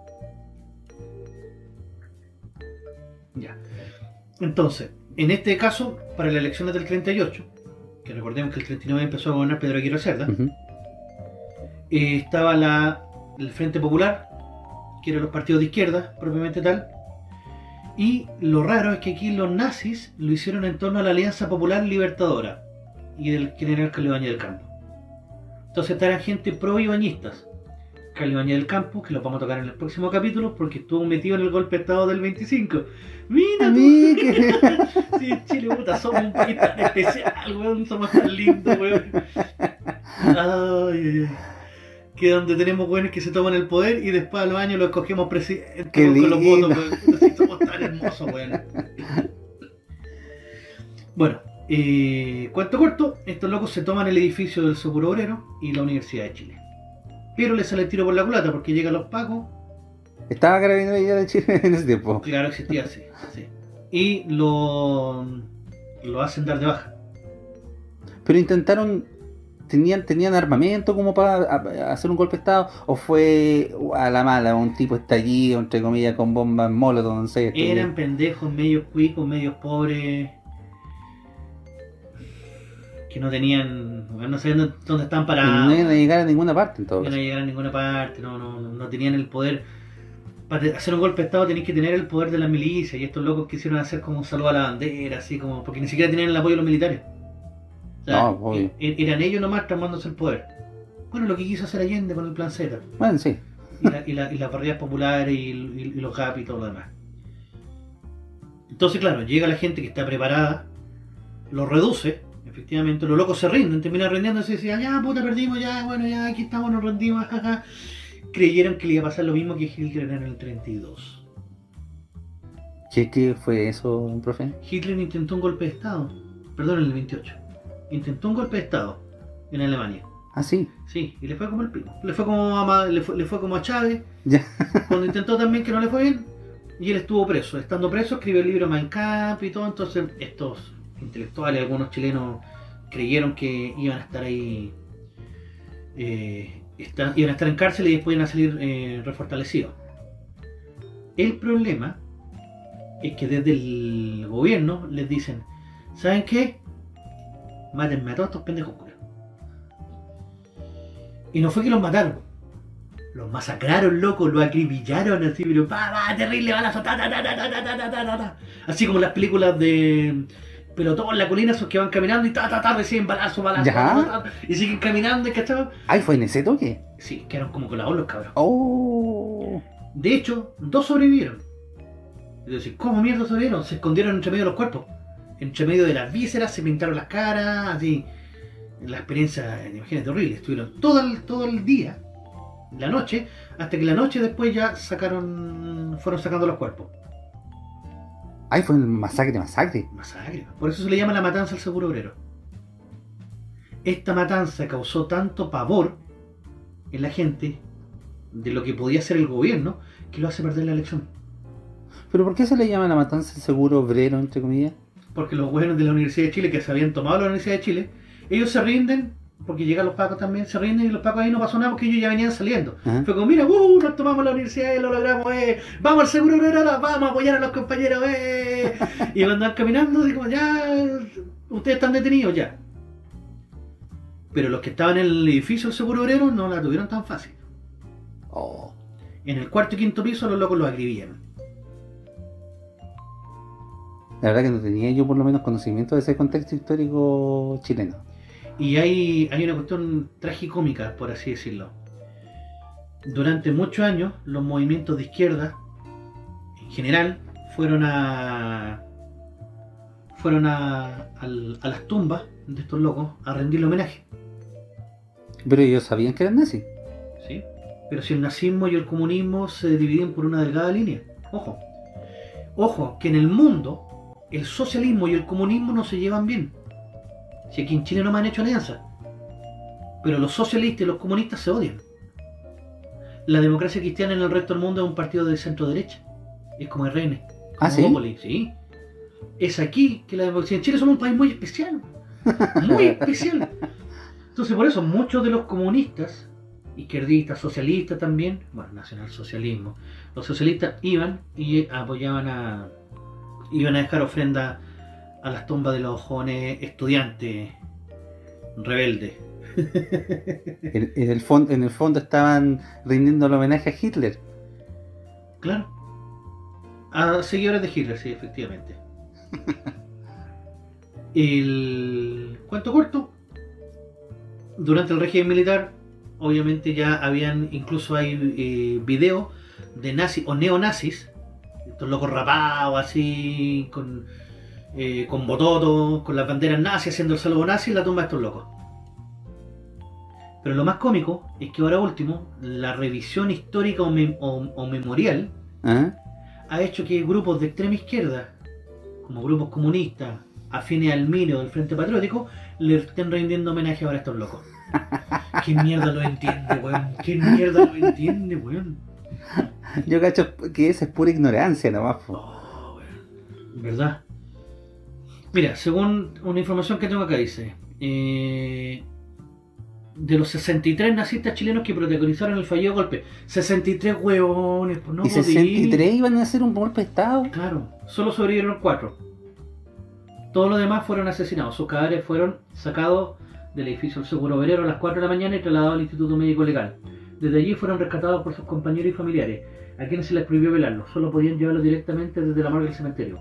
Ya. Entonces, en este caso, para las elecciones del 38, que recordemos que el 39 empezó a gobernar Pedro Aguirre Cerda, Ujú. estaba el Frente Popular, que eran los partidos de izquierda, propiamente tal. Y lo raro es que aquí los nazis lo hicieron en torno a la Alianza Popular Libertadora y del general Carlos Ibáñez del Campo. Entonces estaban gente pro-ibañistas. Carlos Ibáñez del Campo, que lo vamos a tocar en el próximo capítulo porque estuvo metido en el golpe de Estado del 25. ¡Mira tú! Sí, Chile, puta, somos un país tan especial, weón, somos tan lindos, weón. Ay. Que donde tenemos weones que se toman el poder y después a los años los escogemos presidente Qué con los lindo. votos, weón. Así somos tan hermosos, weón. Bueno, cuento corto, estos locos se toman el edificio del Seguro Obrero y la Universidad de Chile. Pero les sale el tiro por la culata porque llegan los pacos. Estaba Carabineros ya de Chile en ese tiempo. Claro, existía, sí. Y lo hacen dar de baja. Pero intentaron, tenían armamento como para hacer un golpe de estado, o fue a la mala, un tipo estallido, entre comillas, con bombas molotov, no sé. Eran pendejos, medios cuicos, medios pobres, que no tenían, no sabían dónde estaban Y parados. no iban a llegar a ninguna parte en todo No caso. llegaron a ninguna parte, no tenían el poder. Para hacer un golpe de estado tenéis que tener el poder de la milicia, y estos locos quisieron hacer como un saludo a la bandera, así como, porque ni siquiera tenían el apoyo de los militares. O sea, No, obvio. eran ellos nomás tomándose el poder. Bueno, lo que quiso hacer Allende con el plan Z, Bueno, sí. y las barriadas populares y los GAP y todo lo demás. Entonces, claro, llega la gente que está preparada, lo reduce, efectivamente, los locos se rinden, terminan rindiéndose y decían, ya puta, perdimos, ya, bueno, ya aquí estamos, nos rendimos, jaja. Creyeron que le iba a pasar lo mismo que Hitler en el 32. ¿Qué fue eso, profe? Hitler intentó un golpe de Estado, perdón, en el 28. Intentó un golpe de Estado en Alemania. Ah, sí. Sí, y le fue como el pico. Le fue como a Chávez, Ya. cuando intentó también que no le fue bien, y él estuvo preso. Estando preso, escribió el libro Mein Kampf y todo. Entonces, estos intelectuales, algunos chilenos, creyeron que iban a estar ahí, iban a estar en cárcel y después iban a salir refortalecidos. El problema es que desde el gobierno les dicen, ¿saben qué? Mátenme a todos estos pendejos culiados. Y no fue que los mataron, los masacraron, loco, los acribillaron así, pero terrible balazo, así como las películas de Pelotón, la colina, esos que van caminando y reciben balazo, Ya. y siguen caminando, ¿cachai? Ay, ¿fue en ese toque? Sí, quedaron como colados los cabros. Oh. De hecho, 2 sobrevivieron. Es decir, ¿cómo mierda sobrevivieron? Se escondieron entre medio de los cuerpos, entre medio de las vísceras, se pintaron las caras, así. La experiencia, imagínate, horrible. Estuvieron todo el día, la noche, hasta que la noche después ya fueron sacando los cuerpos. Ay, fue un masacre. Masacre. Por eso se le llama la matanza al Seguro Obrero. Esta matanza causó tanto pavor en la gente de lo que podía hacer el gobierno que lo hace perder la elección. ¿Pero por qué se le llama la matanza del seguro obrero, entre comillas? Porque los gobiernos de la Universidad de Chile, que se habían tomado la Universidad de Chile, ellos se rinden, porque llegan los pacos también, se rinden, y los pacos ahí no pasó nada porque ellos ya venían saliendo. Ajá. Fue como, mira, nos tomamos la universidad y lo logramos, vamos al Seguro Obrero ahora, vamos a apoyar a los compañeros, y andan caminando, así como, ya, ustedes están detenidos, ya. Pero los que estaban en el edificio del Seguro Obrero no la tuvieron tan fácil. Oh. En el 4º y 5º piso los locos los acribillaron. La verdad que no tenía yo por lo menos conocimiento de ese contexto histórico chileno. Y hay una cuestión tragicómica, por así decirlo. Durante muchos años, los movimientos de izquierda, en general, fueron a las tumbas de estos locos a rendirle homenaje. Pero ellos sabían que eran nazis. ¿Sí? Pero si el nazismo y el comunismo se dividen por una delgada línea. Ojo. Ojo, que en el mundo el socialismo y el comunismo no se llevan bien. Si aquí en Chile no me han hecho alianza. Pero los socialistas y los comunistas se odian. La democracia cristiana en el resto del mundo es un partido de centro derecha. Es como RN. ¿Ah, sí? Bópoli, sí. Es aquí que la democracia. En Chile somos un país muy especial. Muy especial. Entonces por eso muchos de los comunistas, izquierdistas, socialistas también, bueno, nacionalsocialismo, los socialistas iban y apoyaban iban a dejar ofrenda a las tumbas de los jóvenes estudiantes rebeldes. En el fondo estaban rindiendo el homenaje a Hitler. Claro. A seguidores de Hitler, sí, efectivamente. El cuento corto, durante el régimen militar, obviamente ya habían, incluso hay videos de nazis o neonazis, estos locos rapados así, con bototos, con las banderas nazis, haciendo el saludo nazi en la tumba de estos locos. Pero lo más cómico es que ahora último, la revisión histórica o memorial ¿Ah? ha hecho que grupos de extrema izquierda, como grupos comunistas, afines al MINE o del Frente Patriótico, le estén rindiendo homenaje ahora a estos locos. ¿Qué mierda lo entiende, weón? ¿Qué mierda lo entiende, weón? Yo cacho que esa es pura ignorancia nomás. Oh, weón. ¿Verdad? Mira, según una información que tengo acá dice, de los 63 nazistas chilenos que protagonizaron el fallido golpe, 63 huevones, pues no ¿Y 63 iban a hacer un golpe de estado? Claro, solo sobrevivieron 4. Todos los demás fueron asesinados. Sus cadáveres fueron sacados del edificio del Seguro Obrero a las 4 de la mañana y trasladados al Instituto Médico Legal. Desde allí fueron rescatados por sus compañeros y familiares, a quienes se les prohibió velarlos. Solo podían llevarlos directamente desde la morgue del cementerio.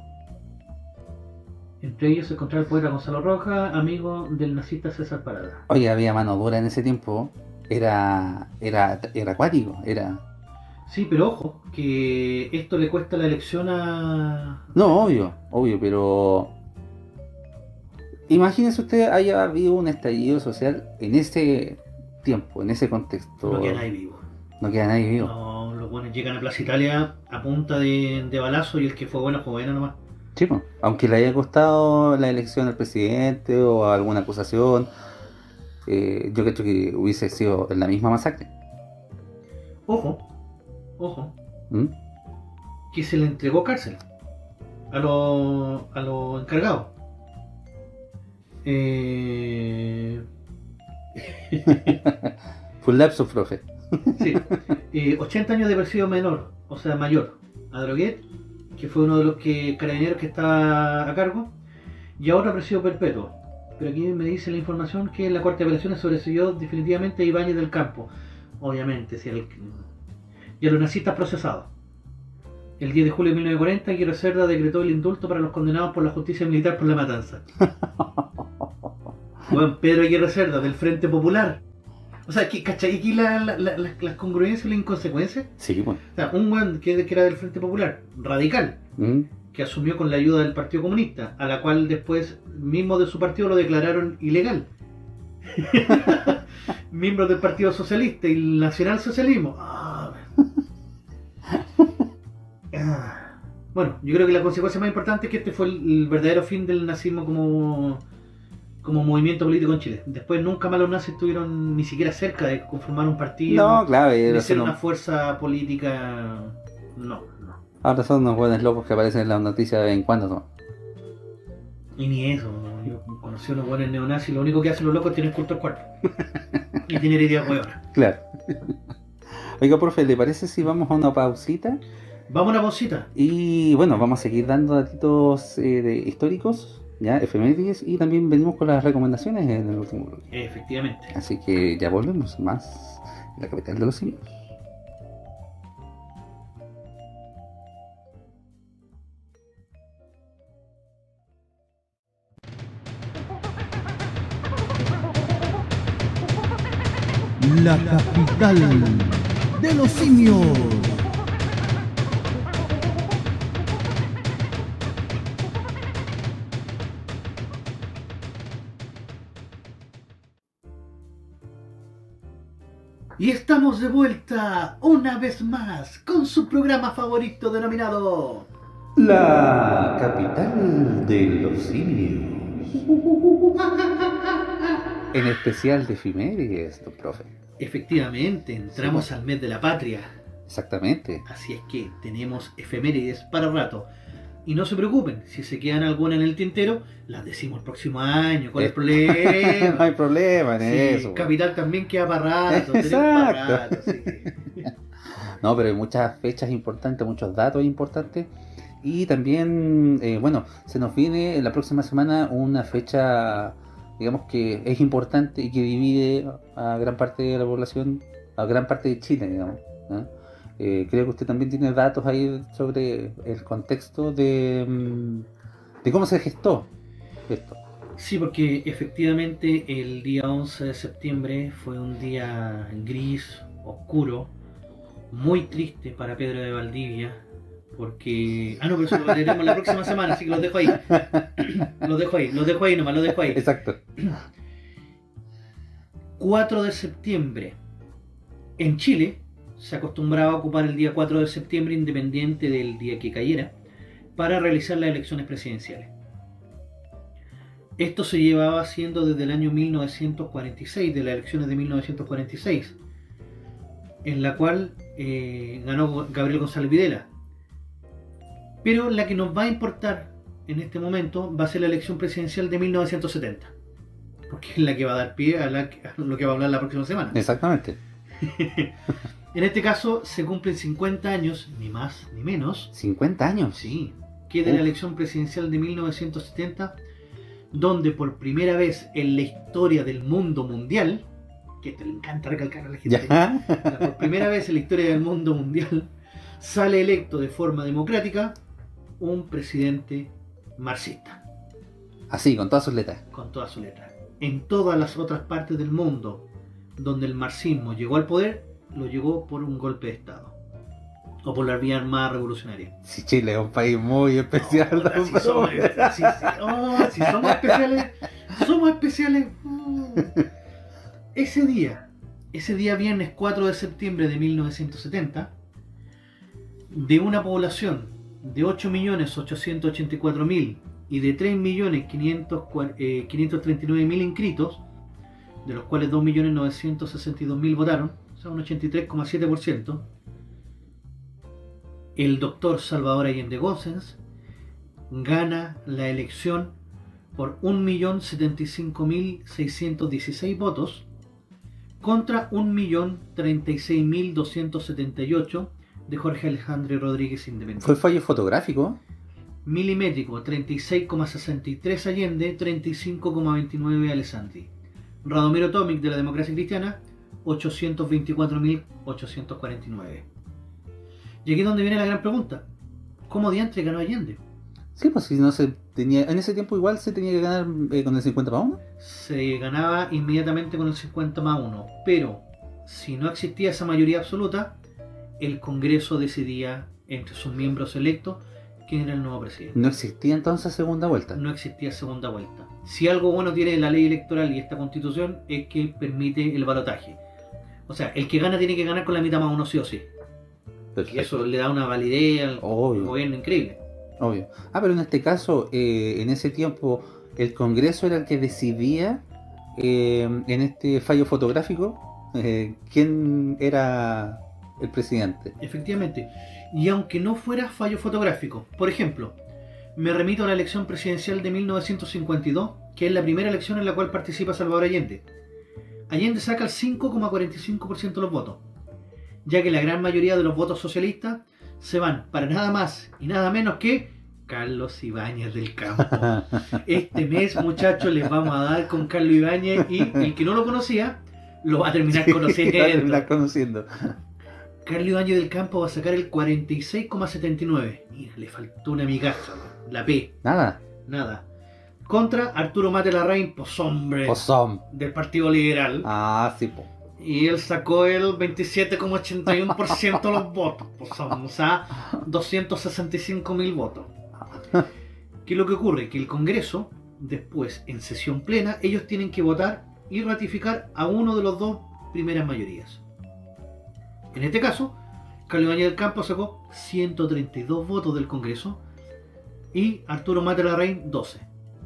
Entre ellos se encontraba el poeta Gonzalo Rojas, amigo del nazista César Parada. Oye, había mano dura en ese tiempo. Era acuático, era... Sí, pero ojo, que esto le cuesta la elección a... No, obvio, pero... Imagínese usted haya habido un estallido social en ese tiempo, en ese contexto. No queda nadie vivo. No queda nadie vivo. No, los buenos llegan a Plaza Italia a punta de balazo y el que fue bueno nomás. Sí, pues, aunque le haya costado la elección al presidente o alguna acusación, yo creo que hubiese sido la misma masacre. Ojo, que se le entregó cárcel a los encargados. Fue un lapsus, profe. Sí, 80 años de haber sido menor, o sea mayor, a Droguet, que fue uno de los carabineros que estaba a cargo, y ahora presidio perpetuo. Pero aquí me dice la información que en la Corte de Apelaciones sobreseyó definitivamente a Ibáñez del Campo, obviamente, y a los nazistas procesados. El 10 de julio de 1940, Guerra Cerda decretó el indulto para los condenados por la justicia militar por la matanza. Bueno, Pedro Aguirre Cerda, del Frente Popular. O sea, ¿cachai aquí las congruencias y las inconsecuencias? Sí, bueno. O sea, un buen que era del Frente Popular, radical, que asumió con la ayuda del Partido Comunista, a la cual después mismos de su partido lo declararon ilegal. Miembros del Partido Socialista y el Nacionalsocialismo. Bueno, yo creo que la consecuencia más importante es que este fue el verdadero fin del nazismo como movimiento político en Chile. Después nunca más los nazis estuvieron ni siquiera cerca de conformar un partido, No, claro, de ser una fuerza política. No. Ahora son unos buenos locos que aparecen en las noticias de vez en cuando, ¿no? Y ni eso. Yo conocí a unos buenos neonazis, lo único que hacen los locos es tener culto al cuerpo. Y tener ideas huevonas. Claro. Oiga, profe, ¿le parece si vamos a una pausita? Vamos a una pausita. Y bueno, vamos a seguir dando datitos históricos, ya, efemérides, y también venimos con las recomendaciones en el último bloque. Efectivamente. Así que ya volvemos, más en la capital de los simios. La capital de los simios. Y estamos de vuelta una vez más con su programa favorito denominado La capital de los simios. En especial de efemérides, don profe. Efectivamente, entramos Sí. al mes de la patria. Exactamente. Así es que tenemos efemérides para rato. Y no se preocupen, si se quedan alguna en el tintero, las decimos el próximo año. ¿Cuál es el No problema? hay problema en Sí, eso. Capital también queda para rato. tenemos para Exacto. rato, así que- No, pero hay muchas fechas importantes, muchos datos importantes. Y también, bueno, se nos viene la próxima semana una fecha, digamos que es importante y que divide a gran parte de la población, a gran parte de Chile, digamos, ¿no? Creo que usted también tiene datos ahí sobre el contexto de cómo se gestó esto. Sí, porque efectivamente el día 11 de septiembre fue un día gris, oscuro, muy triste para Pedro de Valdivia, porque... Ah, no, pero eso lo veremos la próxima semana, así que los dejo ahí. Los dejo ahí nomás, los dejo ahí. Exacto. 4 de septiembre. En Chile se acostumbraba a ocupar el día 4 de septiembre, independiente del día que cayera, para realizar las elecciones presidenciales. Esto se llevaba haciendo desde el año 1946, de las elecciones de 1946, en la cual ganó Gabriel González Videla. Pero la que nos va a importar en este momento va a ser la elección presidencial de 1970, porque es la que va a dar pie a lo que va a hablar la próxima semana. Exactamente. En este caso se cumplen 50 años, ni más ni menos, 50 años. sí, que de la elección presidencial de 1970, donde por primera vez en la historia del mundo mundial, que te le encanta recalcar a la gente, Ya. por primera vez en la historia del mundo mundial, sale electo de forma democrática un presidente marxista, Así, con todas sus letras. con toda su letra. En todas las otras partes del mundo donde el marxismo llegó al poder, lo llegó por un golpe de Estado o por la vía armada revolucionaria. Si Chile es un país muy especial. Oh, don si somos, profe. si somos especiales, somos especiales. Ese día viernes 4 de septiembre de 1970, de una población de 8.884.000 y de 3.539.000 inscritos, de los cuales 2.962.000 votaron, o sea, un 83,7%, el doctor Salvador Allende Gossens gana la elección por 1.075.616 votos contra 1.036.278 de Jorge Alejandro Rodríguez Independiente. Fue fallo fotográfico. Milimétrico, 36,63 Allende, 35,29 Alessandri. Radomiro Tomic de la Democracia Cristiana, 824.849. Y aquí es donde viene la gran pregunta: ¿cómo diantre ganó Allende? Sí, pues si no se tenía. En ese tiempo igual se tenía que ganar con el 50-1. Se ganaba inmediatamente con el 50+1, pero si no existía esa mayoría absoluta, el Congreso decidía entre sus miembros electos quién era el nuevo presidente. No existía entonces segunda vuelta. No existía segunda vuelta. Si algo bueno tiene la ley electoral y esta constitución es que permite el balotaje. O sea, el que gana tiene que ganar con la mitad más uno sí o sí. Y eso le da una validez al Obvio. gobierno increíble. Obvio. Ah, pero en este caso, en ese tiempo, el Congreso era el que decidía, en este fallo fotográfico, quién era el presidente. Efectivamente. Y aunque no fuera fallo fotográfico, por ejemplo, me remito a la elección presidencial de 1952, que es la primera elección en la cual participa Salvador Allende. Allende saca el 5,45% de los votos, ya que la gran mayoría de los votos socialistas se van para nada más y nada menos que Carlos Ibáñez del Campo. Este mes, muchachos, les vamos a dar con Carlos Ibáñez, y el que no lo conocía lo va a terminar Sí, conociendo. va a terminar conociendo. Carlos Ibáñez del Campo va a sacar el 46,79. Mira, le faltó una migaja, la P, Nada. nada. Contra Arturo Mate Larraín, pues hombre, Pozón. del Partido Liberal. Ah, sí, po. Y él sacó el 27,81% de los votos, pues o sea, 265.000 votos. ¿Qué es lo que ocurre? Que el Congreso, después, en sesión plena, ellos tienen que votar y ratificar a uno de los dos primeras mayorías. En este caso, Carlos Ibáñez del Campo sacó 132 votos del Congreso y Arturo Mate Larraín 12.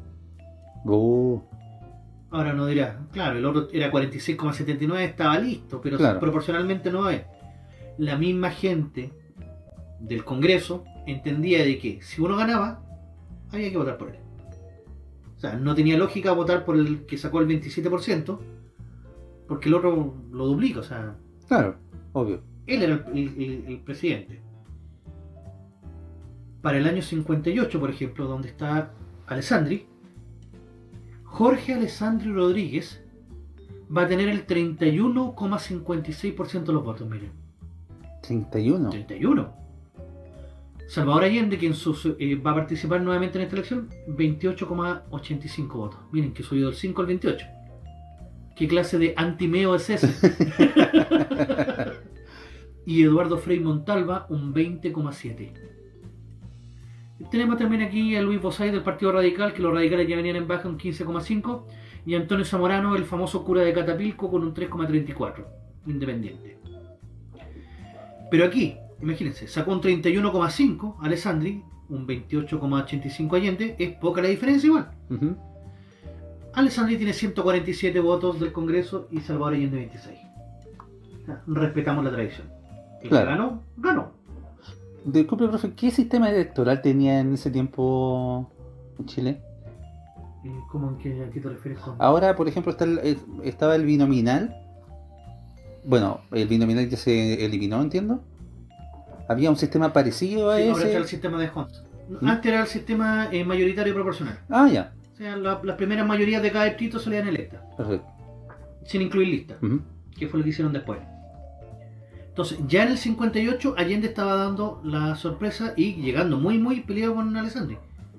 Ahora no dirá, claro, el otro era 46,79, estaba listo, pero Claro. proporcionalmente no es. La misma gente del Congreso entendía de que si uno ganaba, había que votar por él. O sea, no tenía lógica votar por el que sacó el 27%, porque el otro lo duplica, o sea, Claro, obvio. él era el presidente. Para el año 58, por ejemplo, donde está Alessandri, Jorge Alessandri Rodríguez va a tener el 31,56% de los votos, miren. 31. 31. Salvador Allende, quien va a participar nuevamente en esta elección, 28,85 votos. Miren que subió del 5 al 28. ¿Qué clase de antimeo es ese? Y Eduardo Frei Montalva, un 20,7. Tenemos también aquí a Luis Bosay del Partido Radical, que los radicales ya venían en baja, un 15,5. Y Antonio Zamorano, el famoso cura de Catapilco, con un 3,34. Independiente. Pero aquí, imagínense, sacó un 31,5 Alessandri, un 28,85 Allende, es poca la diferencia igual. Ujú. Alessandri tiene 147 votos del Congreso y Salvador Allende 26. O sea, respetamos la tradición. El Claro. que ganó, ganó. Disculpe, profe, ¿qué sistema electoral tenía en ese tiempo en Chile? ¿Cómo a qué te refieres con...? Ahora, por ejemplo, estaba el binominal. Bueno, el binominal ya se eliminó, entiendo. Había un sistema parecido a Sí, ahora está el ese. sistema de Hunt. Antes era el sistema mayoritario proporcional. Ah, ya. O sea, las primeras mayorías de cada distrito salían electas, Perfecto. sin incluir listas, Ujú. que fue lo que hicieron después. Entonces, ya en el 58, Allende estaba dando la sorpresa y llegando muy peleado con Alessandri.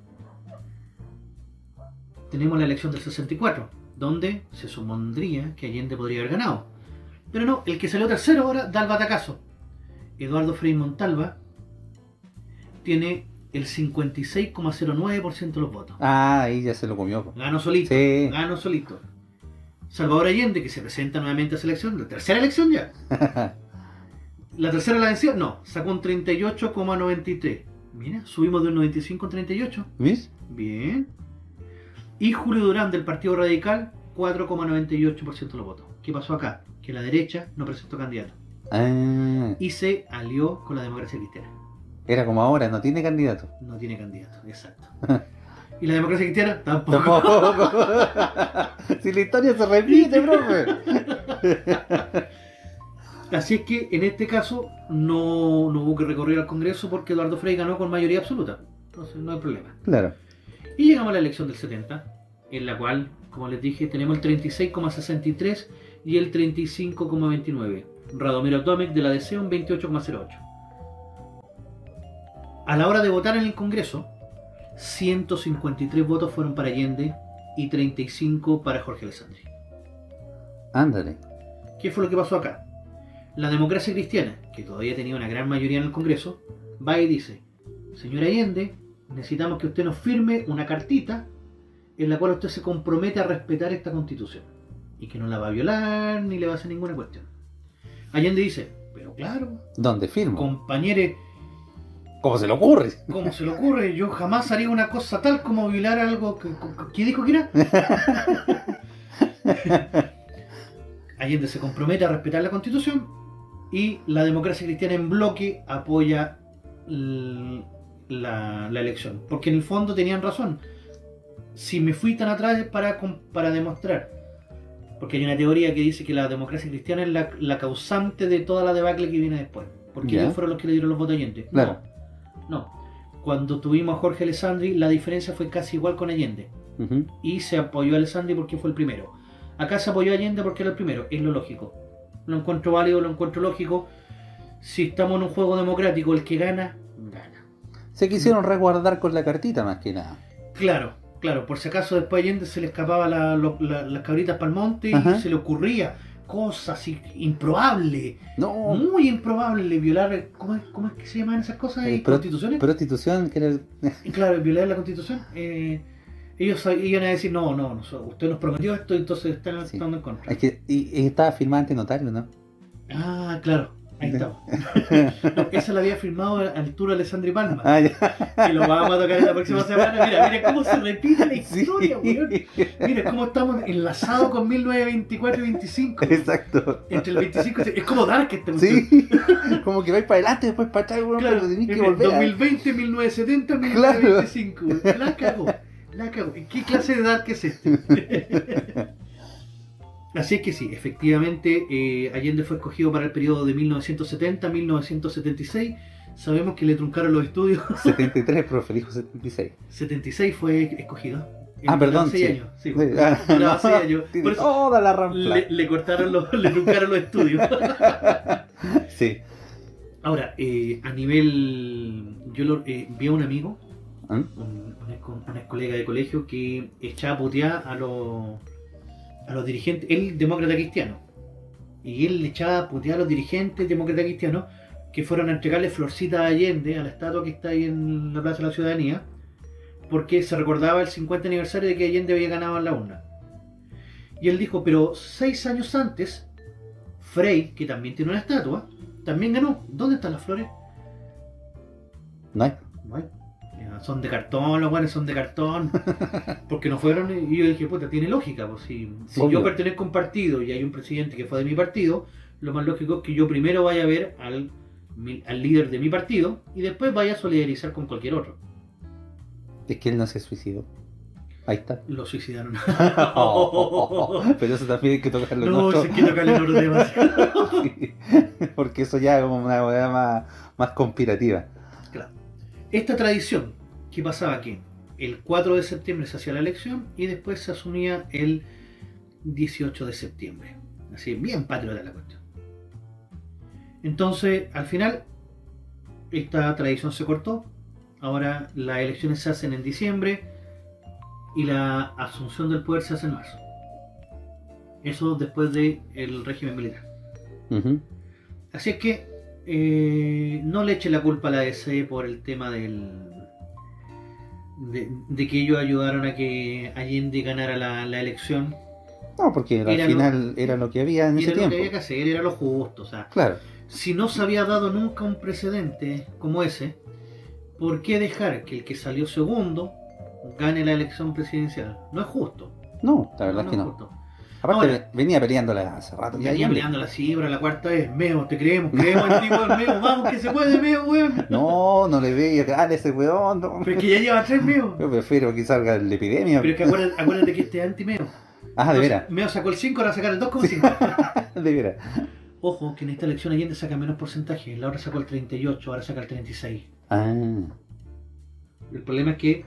Tenemos la elección del 64, donde se supondría que Allende podría haber ganado. Pero no, el que salió tercero ahora da el batacazo. Eduardo Frei Montalva tiene el 56,09% de los votos. Ah, ahí ya se lo comió. Ganó solito, Sí. ganó solito. Salvador Allende, que se presenta nuevamente a esa elección, la tercera elección ya. ¿La tercera la venció? No, sacó un 38,93. Mira, subimos de un 95 a un 38. ¿Ves? Bien. Y Julio Durán del Partido Radical, 4,98% de los votos. ¿Qué pasó acá? Que la derecha no presentó candidato. Ah, Y se alió con la democracia cristiana. era como ahora, no tiene candidato. No tiene candidato, exacto. Y la democracia cristiana tampoco. Tampoco. Si la historia se repite, profe. Así es que en este caso no hubo que recorrer al Congreso porque Eduardo Frei ganó con mayoría absoluta. Entonces no hay problema. Claro. Y llegamos a la elección del 70, en la cual, como les dije, tenemos el 36,63 y el 35,29. Radomiro Tomek de la DC un 28,08. A la hora de votar en el Congreso, 153 votos fueron para Allende y 35 para Jorge Alessandri. Ándale. ¿Qué fue lo que pasó acá? La democracia cristiana, que todavía tenía una gran mayoría en el Congreso, va y dice: señor Allende, necesitamos que usted nos firme una cartita en la cual usted se compromete a respetar esta constitución y que no la va a violar ni le va a hacer ninguna cuestión. Allende dice: pero claro, ¿Dónde firmo? compañere, ¿Cómo se le ocurre? ¿cómo se le ocurre? Yo jamás haría una cosa tal como violar algo que dijo que era. Allende se compromete a respetar la constitución y la democracia cristiana en bloque apoya la elección. Porque en el fondo tenían razón. Si me fui tan atrás es para demostrar. Porque hay una teoría que dice que la democracia cristiana es la causante de toda la debacle que viene después. Porque Ya. ellos fueron los que le dieron los votos a Allende. Claro. No. Cuando tuvimos a Jorge Alessandri, la diferencia fue casi igual con Allende. Ujú. Y se apoyó a Alessandri porque fue el primero. Acá se apoyó a Allende porque era el primero. Es lo lógico. Lo encuentro válido, lo encuentro lógico. Si estamos en un juego democrático, el que gana, gana. Se quisieron resguardar con la cartita más que nada. Claro, claro. Por si acaso después a Allende se le escapaba las cabritas para el monte y Ajá. se le ocurría cosas improbables. No, Muy improbable violar. ¿Cómo es que se llaman esas cosas? ¿Constituciones? prostitución, que era... Y claro, violar la constitución. Ellos iban a decir: no, usted nos prometió esto, entonces están Sí. estando en contra. Es que y estaba firmado ante notario, ¿no? Ah, claro. Ahí está. No, esa la había firmado Arturo Alessandri Palma. Ah, ya. Y lo vamos a tocar en la próxima semana. Mira cómo se repite la Sí. historia, weón. Mira cómo estamos enlazados con 1924 y 25. Exacto. Entre el 25 y... Es como Dark este cuestión. Sí, como que vais para adelante, después para atrás, weón, Claro, pero tenéis que en el volver. 2020, 1970, 1925. La cago. La cago. ¿Qué clase de Dark es este? Así es que sí, efectivamente Allende fue escogido para el periodo de 1970 a 1976. Sabemos que le truncaron los estudios. 73, profe, dijo 76. 76 fue escogido. Perdón, 6 sí. años. Sí, Sí, ah, duraba no, 6 años. tiene Por eso toda la rampla. le truncaron los estudios. Sí. Ahora, a nivel... Yo vi a un amigo, ¿Ah? un ex colega de colegio, que echaba a putear a los dirigentes, él demócrata cristiano, y él le echaba a putear a los dirigentes demócratas cristianos que fueron a entregarle florcitas a Allende, a la estatua que está ahí en la Plaza de la Ciudadanía, porque se recordaba el 50 aniversario de que Allende había ganado en la urna. Y él dijo, pero 6 años antes, Frei, que también tiene una estatua, también ganó. ¿Dónde están las flores? No hay. No hay. Son de cartón, los buenos son de cartón. Porque no fueron. Y yo dije, puta, tiene lógica. Pues, si Obvio. yo pertenezco a un partido y hay un presidente que fue de mi partido, lo más lógico es que yo primero vaya a ver al líder de mi partido y después vaya a solidarizar con cualquier otro. Es que él no se suicidó. Ahí está. Lo suicidaron. Pero eso también hay que tocarlo en No, otro. se quiere tocarle el oro demasiado. Sí. Porque eso ya es como una hueá más conspirativa. Claro. Esta tradición que pasaba que el 4 de septiembre se hacía la elección y después se asumía el 18 de septiembre. Así, bien patriota la cuestión. Entonces, al final, esta tradición se cortó. Ahora las elecciones se hacen en diciembre y la asunción del poder se hace en marzo. Eso después del régimen militar. Ujú. Así es que no le eche la culpa a la DC por el tema de que ellos ayudaron a que Allende ganara la elección. No, porque al Era final era lo que había en ese Era lo tiempo. que había que hacer, era lo justo. O sea, Claro. si no se había dado nunca un precedente como ese, ¿por qué dejar que el que salió segundo gane la elección presidencial? No es justo. No, la verdad es que es no. justo. Aparte, Ahora, venía peleándola hace rato. ya venía Allende. peleando la cifra, la cuarta vez. Meo, te creemos el tipo del Meo. Vamos que se puede, Meo, weón. No le veía cara a ese weón. No. Pero es que ya lleva 3 Meo. Yo prefiero que salga la epidemia. Pero es que acuérdate que este es anti-Meo. Ah, de veras. Meo sacó el 5, ahora va a sacar el 2,5. De veras. Ojo, que en esta elección Allende saca menos porcentaje. La otra sacó el 38, ahora saca el 36. Ah. El problema es que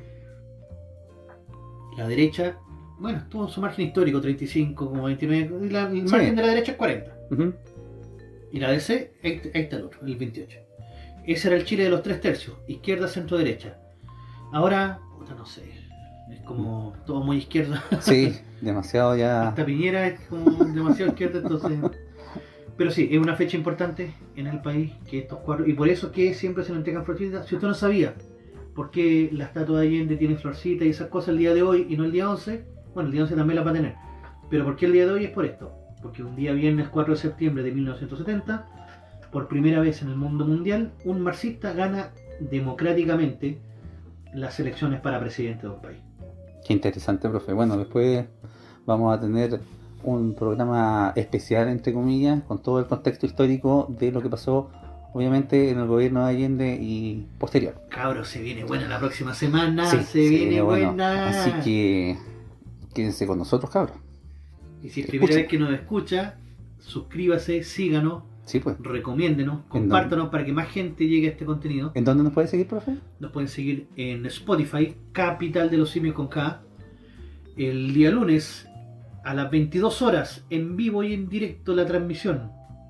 la derecha, bueno, tuvo su margen histórico, 35, como 29, y el margen de la derecha es 40. Ujú. Y la DC, ahí está el otro, el 28. Ese era el Chile de los 3 tercios, izquierda, centro, derecha. Ahora, puta, no sé, es como todo muy izquierda. Sí, demasiado ya. Hasta Piñera es como demasiado izquierda, entonces... Pero sí, es una fecha importante en el país, que estos cuatro, y por eso que siempre se le entregan florcitas. Si usted no sabía por qué la estatua de Allende tiene florcitas y esas cosas el día de hoy y no el día 11, bueno, el día 11 también la va a tener, pero por qué el día de hoy es por esto, porque un día viernes 4 de septiembre de 1970, por primera vez en el mundo mundial, un marxista gana democráticamente las elecciones para presidente de un país. Qué interesante, profe. Bueno, después vamos a tener un programa especial, entre comillas, con todo el contexto histórico de lo que pasó, obviamente, en el gobierno de Allende y posterior. Cabros, se viene buena la próxima semana, Sí, se viene bueno. buena. Así que quédense con nosotros, cabros. Y si es primera Escuchen. vez que nos escucha, suscríbase, síganos, Sí, pues. recomiéndenos, compártanos para que más gente llegue a este contenido. ¿En dónde nos puede seguir, profe? Nos pueden seguir en Spotify, Capital de los Simios con K. El día lunes a las 22 horas, en vivo y en directo la transmisión.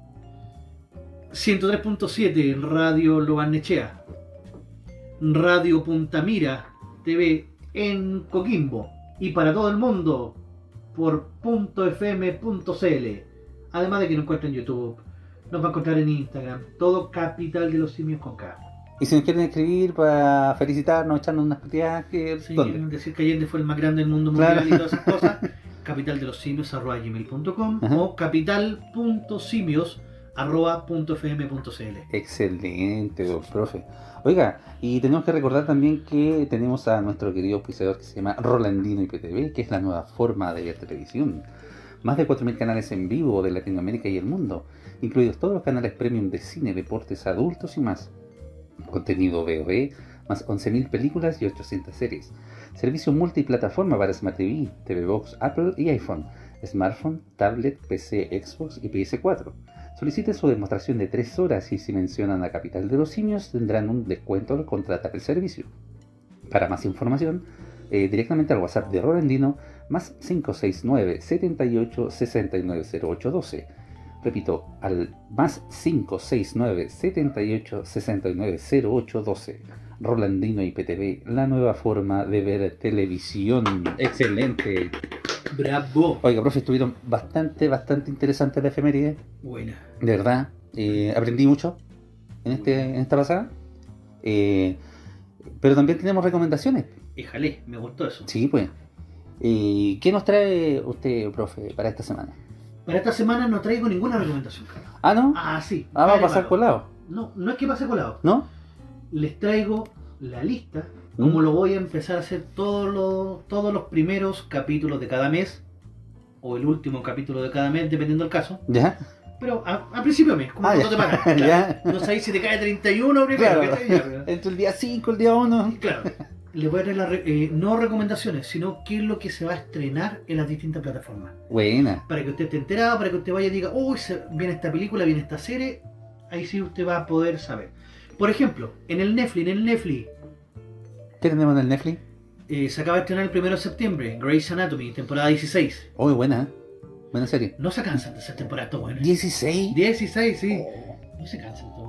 103.7 Radio Lo Barnechea. Radio Puntamira TV en Coquimbo. Y para todo el mundo por .fm.cl. Además de que nos encuentra en YouTube, nos va a encontrar en Instagram. Todo Capital de los Simios con K. Y si nos quieren escribir para felicitarnos, echarnos unas partidas, Sí, ¿dónde? decir que Allende fue el más grande del mundo mundial Claro. y todas esas cosas. capitaldelosimios@gmail.com Ajá. o capital.simios @.fm.cl. Excelente, don profe. Oiga, y tenemos que recordar también que tenemos a nuestro querido auspiciador que se llama Rolandino IPTV, que es la nueva forma de ver televisión. Más de 4.000 canales en vivo de Latinoamérica y el mundo, incluidos todos los canales premium de cine, deportes, adultos y más. Contenido VOD, más 11.000 películas y 800 series. Servicio multiplataforma para Smart TV, TV Box, Apple y iPhone, smartphone, tablet, PC, Xbox y PS4. Solicite su demostración de 3 horas y si mencionan a Capital de los Simios tendrán un descuento al contratar el servicio. Para más información, directamente al WhatsApp de Rolandino, más 569 78 69 08 12. Repito, al más 569 78 69 08 12. Rolandino IPTV, la nueva forma de ver televisión. Excelente. ¡Bravo! Oiga, profe, estuvieron bastante interesantes la efeméride. Buena. De verdad, aprendí mucho en esta pasada. Pero también tenemos recomendaciones. Éjale, me gustó eso. Sí, pues. ¿Qué nos trae usted, profe, para esta semana? Para esta semana no traigo ninguna recomendación, Carlos. Ah, ¿no? Ah, sí. Va a Vale, pasar Paco. colado, No, no es que pase colado. ¿no? Les traigo la lista, como lo voy a empezar a hacer todos los primeros capítulos de cada mes, o el último capítulo de cada mes, dependiendo del caso. ¿Ya? Pero a principio de mes, como Ah, cuando ya. te pagan. Claro. Ya. No sabéis si te cae 31 primero. Claro. ¿Cachai? Ya, pero- Entre el día 5 y el día 1. Claro. Les voy a traer no recomendaciones, sino qué es lo que se va a estrenar en las distintas plataformas. Buena. Para que usted esté enterado, para que usted vaya y diga, uy, viene esta película, viene esta serie. Ahí sí usted va a poder saber. Por ejemplo, en el Netflix, ¿Qué tenemos en el Netflix? se acaba de estrenar el 1 de septiembre, Grey's Anatomy, temporada 16. Oh, buena. Buena serie. No se cansan de esa temporada, todo bueno. 16. 16, sí. No se cansan todo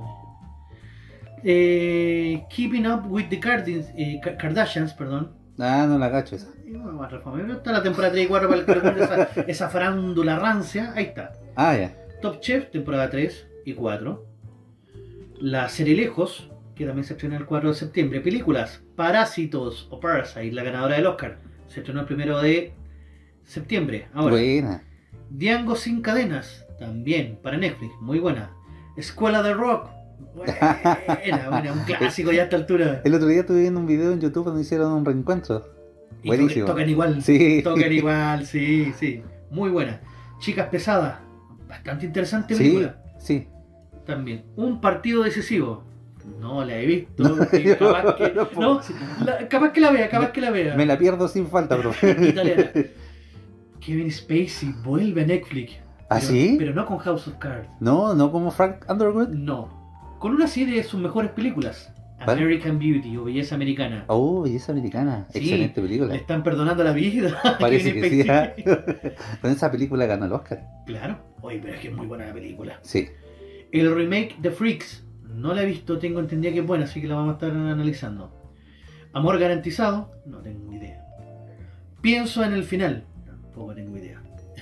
bueno. Keeping Up with the Kardashians, perdón. Ah, no la gacho esa. No, más reforma. Pero está la temporada 3 y 4 para el que recuerde esa farándula rancia. Ahí está. Ah, ya. Top Chef, temporada 3 y 4. La serie Lejos, que también se estrena el 4 de septiembre. Películas, Parásitos o Parasite, la ganadora del Oscar. Se estrenó el 1 de septiembre. Ahora, Buena. Django sin cadenas, también para Netflix, muy buena. Escuela de Rock, buena, un clásico ya a esta altura. El otro día estuve viendo un video en YouTube donde hicieron un reencuentro. Y Buenísimo. tocan igual, Sí. tocan igual, sí, sí. Muy buena. Chicas pesadas, bastante interesante Sí, película. sí. También. Un partido decisivo. No la he visto. No, capaz, que, no puedo. no, capaz que la vea, Me la pierdo sin falta, profe. Italiana. Kevin Spacey vuelve a Netflix. ¿Ah, pero- sí? Pero no con House of Cards. No, no como Frank Underwood. No. Con una serie de sus mejores películas. ¿Vale? American Beauty o Belleza Americana. Oh, belleza americana. Sí, Excelente película. Le están perdonando la vida. a Parece Kevin que sí. Spacey. ¿Ah? Con esa película ganó el Oscar. Claro. Oye, pero es que es muy buena la película. Sí. El remake de Freaks. No la he visto, tengo entendido que es buena, así que la vamos a estar analizando. Amor garantizado. No tengo idea. Pienso en el final. Tampoco tengo idea.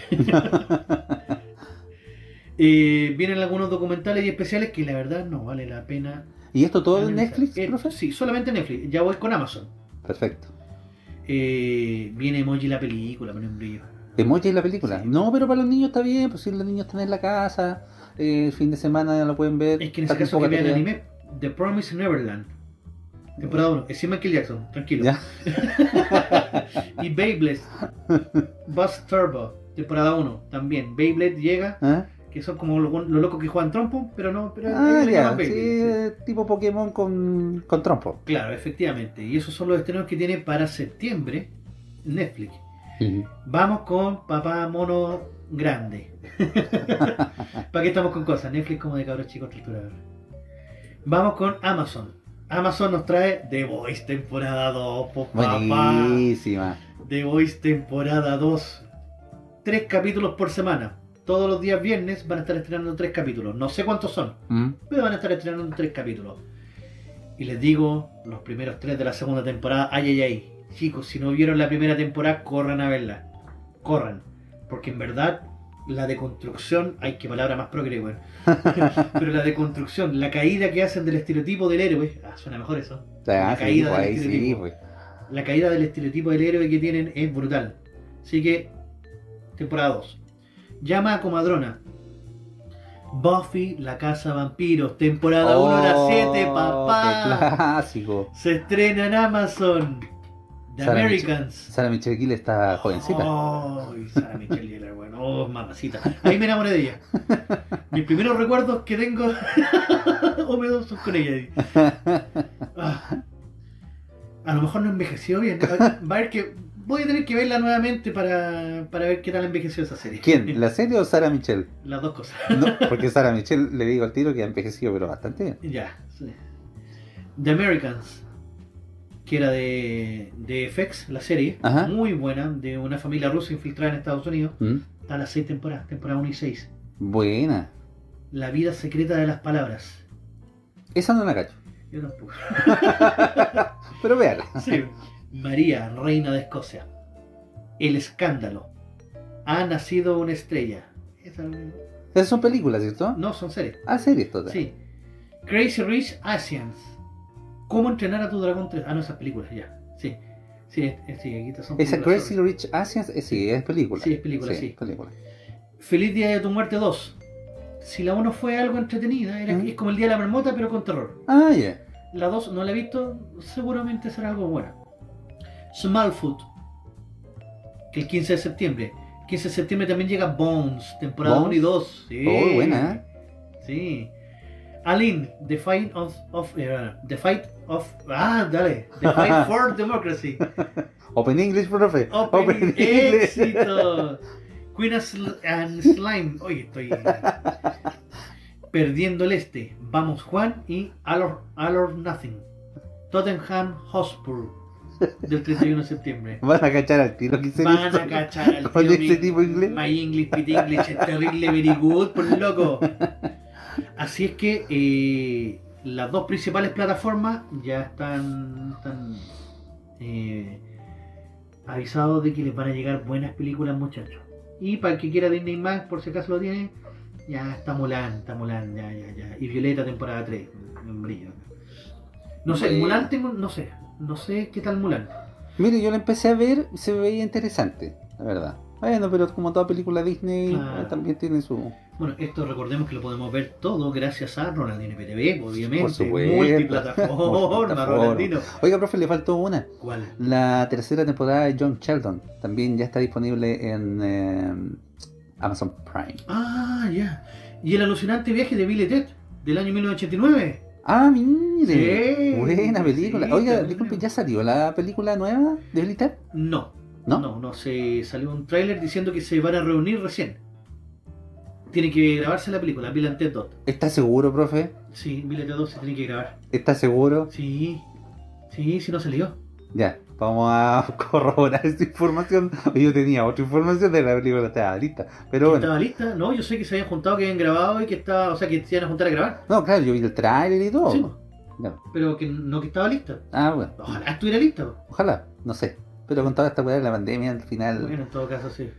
Vienen algunos documentales y especiales que la verdad no vale la pena. ¿Y esto todo en analizar. Netflix, profe? Sí, solamente Netflix. Ya voy con Amazon. Perfecto. Viene Emoji la película, pone un brillo. ¿Emoji la película? Sí. No, pero para los niños está bien, pues si los niños están en la casa, el fin de semana ya lo pueden ver. Es que en está ese caso con que poca vean tarea. anime, The Promised Neverland. Temporada 1. Es sin Michael Jackson, tranquilo. ¿Ya? Y Beyblade, Buzz Turbo, temporada 1. También. Beyblade llega, ¿Ah? que son como los locos que juegan trompo, pero no. Pero Ah, ahí le ya, llaman sí, Beyblade, sí. tipo Pokémon con trompo. Claro, efectivamente. Y esos son los estrenos que tiene para septiembre Netflix. Vamos con Papá Mono Grande. ¿Para qué estamos con cosas? Netflix como de cabros chicos torturadores. Vamos con Amazon. Amazon nos trae The Voice temporada 2, po, papá. Buenísima. The Voice temporada 2. 3 capítulos por semana. Todos los días viernes van a estar estrenando 3 capítulos. No sé cuántos son, pero van a estar estrenando 3 capítulos. Y les digo, los primeros 3 de la segunda temporada, ay, ay, ay. Chicos, si no vieron la primera temporada, corran a verla. Corran. Porque en verdad, la deconstrucción, ay, qué palabra más progre, weón. Pero la deconstrucción, la caída que hacen del estereotipo del héroe, suena mejor eso. La Ah, sí, caída pues, del ahí sí, estereotipo. pues. La caída del estereotipo del héroe que tienen es brutal. Así que, temporada 2. Llama a Comadrona. Buffy, la casa de vampiros, temporada 1 hora 7, ¡Qué papá. clásico! Se estrena en Amazon. The Sarah Americans. Sara Michelle Gellar está jovencita. Ay, Sarah Michelle Gellar, bueno, oh, mamacita. Ahí me enamoré de ella. Mis primeros recuerdos que tengo húmedos son con ella. Ah. A lo mejor no envejeció bien. Va a ver que voy a tener que verla nuevamente para ver qué tal envejeció esa serie. ¿Quién? ¿La serie o Sara Michelle? Las dos cosas. No, porque Sara Michelle, le digo al tiro que ha envejecido, pero bastante bien. Ya, sí. The Americans, que era de FX, la serie, Ajá. muy buena, de una familia rusa infiltrada en Estados Unidos. ¿Mm? Está a las 6 temporadas, temporada 1 y 6. Buena. La vida secreta de las palabras. Esa no la cacho. Yo tampoco. Pero véala. Sí. María, reina de Escocia. El escándalo. Ha nacido una estrella. Esas son películas, ¿cierto? No, son series. Ah, series todas. Sí. Crazy Rich Asians. ¿Cómo entrenar a tu dragón 3? Ah, no, esas películas, ya. Sí. Sí, sí, aquí son Esa películas Crazy sobre- Rich Asians, sí, es película. Sí, es película, sí. película. Feliz Día de tu Muerte 2. Si la 1 fue algo entretenida, es como el Día de la Marmota, pero con terror. Ah, ya. La 2 no la he visto, seguramente será algo bueno. Smallfoot, que el 15 de septiembre. El 15 de septiembre también llega Bones, temporada Bones. 1 y 2. Sí. Oh, buena, ¿eh? Sí. Aline, The Fight for Democracy. Open English, profe. Open éxito. Queen and Slime. Oye, estoy perdiendo el este. Vamos Juan y All or Nothing. Tottenham Hotspur del 31 de septiembre. Van a cachar al tiro que se Van hizo a cachar al con tío ese tipo inglés. My English, Pit English, es terrible, very good, por loco. Así es que las dos principales plataformas ya están avisados de que les van a llegar buenas películas, muchachos. Y para el que quiera Disney Más, por si acaso lo tiene, ya está Mulan, ya. Y Violeta, temporada 3, en brillo. No sé, Mulan tengo, no sé qué tal Mulan. Mire, yo la empecé a ver y se veía interesante, la verdad. Bueno, pero como toda película Disney, Claro. también tiene su... Bueno, esto recordemos que lo podemos ver todo gracias a Ronaldinho PTV, obviamente. Por supuesto. Multiplataforma, Ronaldinho. Oiga, profe, le faltó una. ¿Cuál? La tercera temporada de John Sheldon. También ya está disponible en Amazon Prime. Ah, ya. Y el alucinante viaje de Bill y Ted, del año 1989. Ah, mire. Sí, Buena película. sí, Oiga, está disculpe, bueno. ¿ya salió la película nueva de Bill y Ted? No. ¿No? No, se salió un tráiler diciendo que se van a reunir recién. Tiene que grabarse la película, Bill and Ted 2. ¿Está seguro, profe? Sí, Bill and Ted 2 se tiene que grabar. ¿Está seguro? Sí, sí no salió. Ya, vamos a corroborar esta información. Yo tenía otra información de la película, estaba lista. Pero ¿Que bueno. ¿Estaba lista? No, yo sé que se habían juntado, que habían grabado y que estaba, o sea, que se iban a juntar a grabar. No, claro, yo vi el tráiler y todo. Sí, Ya. pero que no que estaba lista. Ah, bueno. Ojalá estuviera lista. Ojalá, no sé. Pero con toda esta weá de la pandemia, al final. Bueno, en todo caso, sí.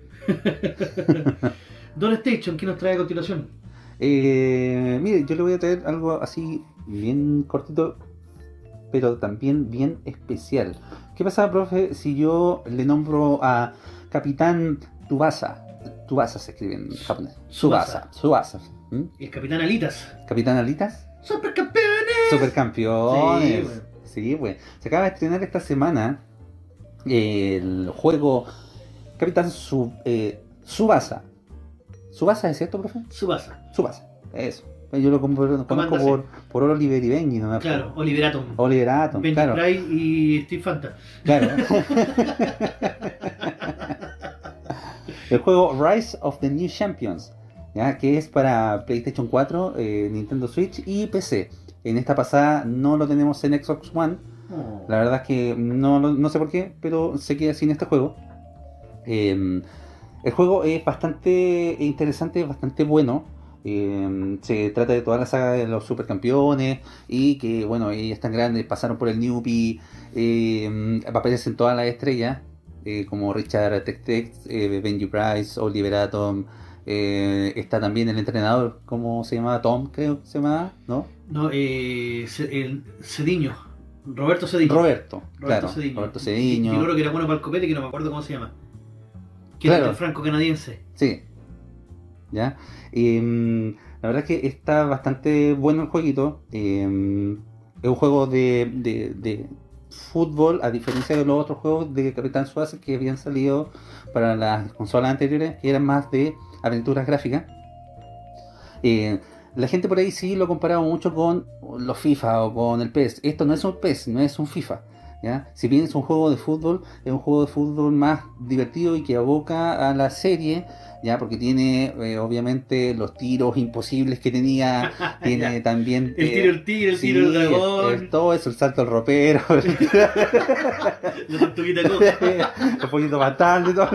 Don Station, ¿qué nos trae a continuación? Mire, yo le voy a traer algo así bien cortito, pero también bien especial. ¿Qué pasa, profe, si yo le nombro a Capitán Tsubasa? Tsubasa se escribe en japonés. Tsubasa. ¿Mm? El Capitán Alitas. Capitán Alitas. ¡Supercampeones! Supercampeones. Sí, Sí, pues. Se acaba de estrenar esta semana el juego Capitán Tsubasa. ¿Tsubasa es cierto, profe? Tsubasa. Tsubasa, eso. Yo lo conozco Comanda por Oliver y Benji, ¿no? Claro, Oliver Atom. Oliver Atom, Benji claro. Fry y Steve Fanta. Claro. El juego Rise of the New Champions, ¿ya? Que es para PlayStation 4, Nintendo Switch y PC. En esta pasada no lo tenemos en Xbox One. Oh. La verdad es que no sé por qué, pero se queda sin este juego. El juego es bastante interesante, bastante bueno. Se trata de toda la saga de los supercampeones y que, bueno, ellos tan grandes pasaron por el Newbie. Aparecen todas las estrellas, como Richard Tex, Benji Price, Oliver Atom. Está también el entrenador, ¿cómo se llama? Tom, creo que se llama, ¿no? No, el Cediño. Roberto Cediño. Roberto, claro. Cediño. Roberto Cediño. Yo creo que era bueno para el copete, que no me acuerdo cómo se llama. Que Claro. era el franco-canadiense. Sí. ¿Ya? La La verdad es que está bastante bueno el jueguito. Es un juego de fútbol, a diferencia de los otros juegos de Capitán Tsubasa que habían salido para las consolas anteriores, que eran más de aventuras gráficas. La gente por ahí sí lo comparaba mucho con los FIFA o con el PES. Esto no es un PES, no es un FIFA, ¿ya? Si bien es un juego de fútbol, es un juego de fútbol más divertido y que aboca a la serie, ¿ya? Porque tiene obviamente los tiros imposibles que tenía, tiene también El tiro el tigre, el tiro el dragón, todo eso, el salto al ropero, la tortuguita coja. el poquito bastante y todo.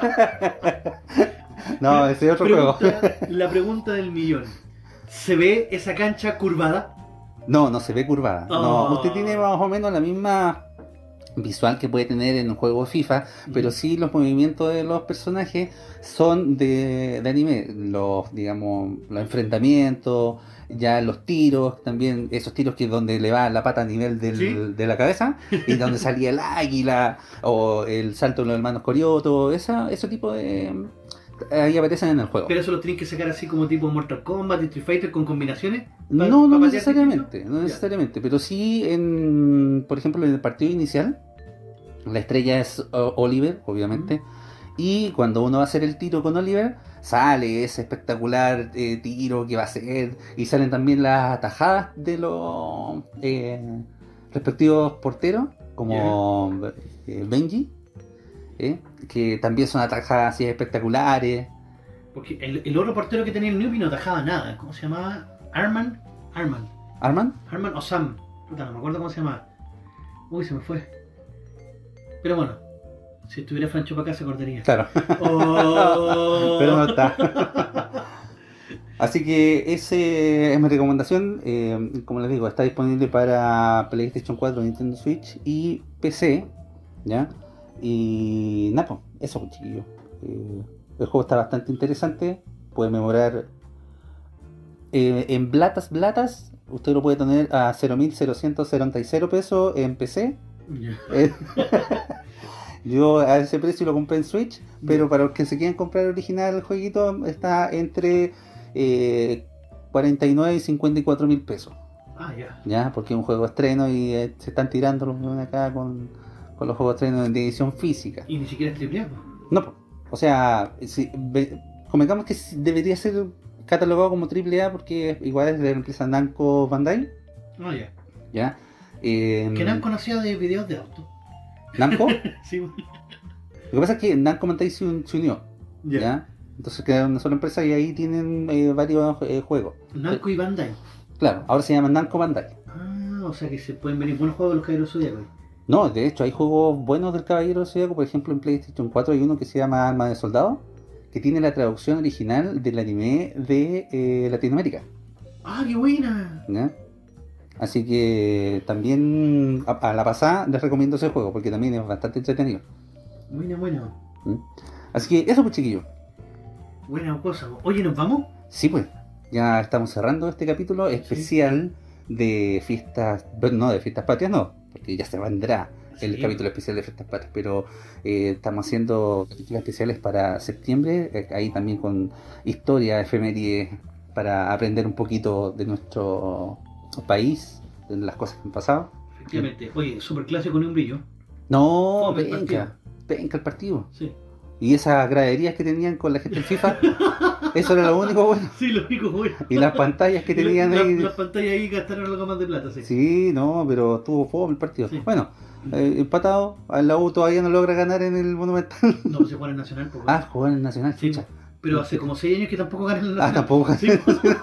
No, ese es otro juego. La pregunta del millón. ¿Se ve esa cancha curvada? No se ve curvada. Oh. No, usted tiene más o menos la misma visual que puede tener en un juego de FIFA, pero sí los movimientos de los personajes son de anime. Digamos, los enfrentamientos, ya los tiros, también esos tiros que donde le va la pata a nivel ¿Sí? de la cabeza, y donde salía el águila, o el salto de los hermanos Corioto, ese tipo de... Ahí aparecen en el juego. ¿Pero eso lo tienen que sacar así como tipo Mortal Kombat, Street Fighter con combinaciones? No patear necesariamente, distinto? no Ya. necesariamente, pero sí por ejemplo, en el partido inicial, la estrella es Oliver, obviamente, y cuando uno va a hacer el tiro con Oliver, sale ese espectacular tiro que va a hacer, y salen también las atajadas de los respectivos porteros, como Benji, que también son atajadas así espectaculares. Porque el otro portero que tenía el Newbie no atajaba nada. ¿Cómo se llamaba? ¿Arman ¿Arman? o Sam? Puta, no me acuerdo cómo se llamaba. Uy, se me fue. Pero bueno, si estuviera Francho para acá se acordaría. Claro. Oh. Pero no está. Así que esa es mi recomendación. Como les digo, está disponible para PlayStation 4, Nintendo Switch y PC, ¿ya? Y nada, pues, eso, chiquillos. El juego está bastante interesante. Puede mejorar en blatas. Usted lo puede tener a 0.000 pesos en PC. Ya. Yo a ese precio lo compré en Switch, pero para los que se quieran comprar el original, el jueguito está entre 49 y 54 mil pesos. Ah, ya. Ya, porque es un juego estreno y se están tirando los weones acá con los juegos estrenos de edición física. Y ni siquiera es triple A, po. No, po. O sea, comentamos que debería ser catalogado como AAA porque igual es de la empresa Namco Bandai. Ah, ya. ¿Ya? Que Namco no hacía de videos de auto. ¿Namco? Sí, Lo que pasa es que Namco Bandai se unió. ya. ¿Ya? Entonces quedaron una sola empresa y ahí tienen varios juegos. Namco y Bandai. Claro, ahora se llaman Namco Bandai. Ah, o sea que se pueden venir buenos juegos de los Caballeros Zodíacos. No, de hecho hay juegos buenos del Caballero del Zodíaco. Por ejemplo, en PlayStation 4 hay uno que se llama Alma de Soldado, que tiene la traducción original del anime de Latinoamérica. Ah, qué buena. ¿Ya? Así que también a la pasada les recomiendo ese juego porque también es bastante entretenido. Buena. ¿Mm? Así que eso, pues, chiquillos. Buena cosa. Oye, ¿nos vamos? Sí, pues, ya estamos cerrando este capítulo especial de fiestas, bueno, no de fiestas patrias, no, porque ya se vendrá el Sí. capítulo especial de fiestas patrias, pero estamos haciendo capítulos especiales para septiembre, ahí también con historia, efemérides, para aprender un poquito de nuestro país, de las cosas que han pasado. Efectivamente. Oye, super clásico ni un brillo. No, Fome el venga el partido. Sí. Y esas graderías que tenían con la gente del FIFA, eso era lo único bueno. Sí, lo único bueno. Y las pantallas que tenían ahí. Las pantallas ahí gastaron algo más de plata, sí. Sí, no, pero tuvo fome el partido. Sí. Bueno, empatado, la U todavía no logra ganar en el Monumental. No, se juega en el Nacional. Poco. Ah, jugó en el Nacional, Sí, chucha. pero hace como 6 años que tampoco ganan en el Ah, Nacional. tampoco. Sí,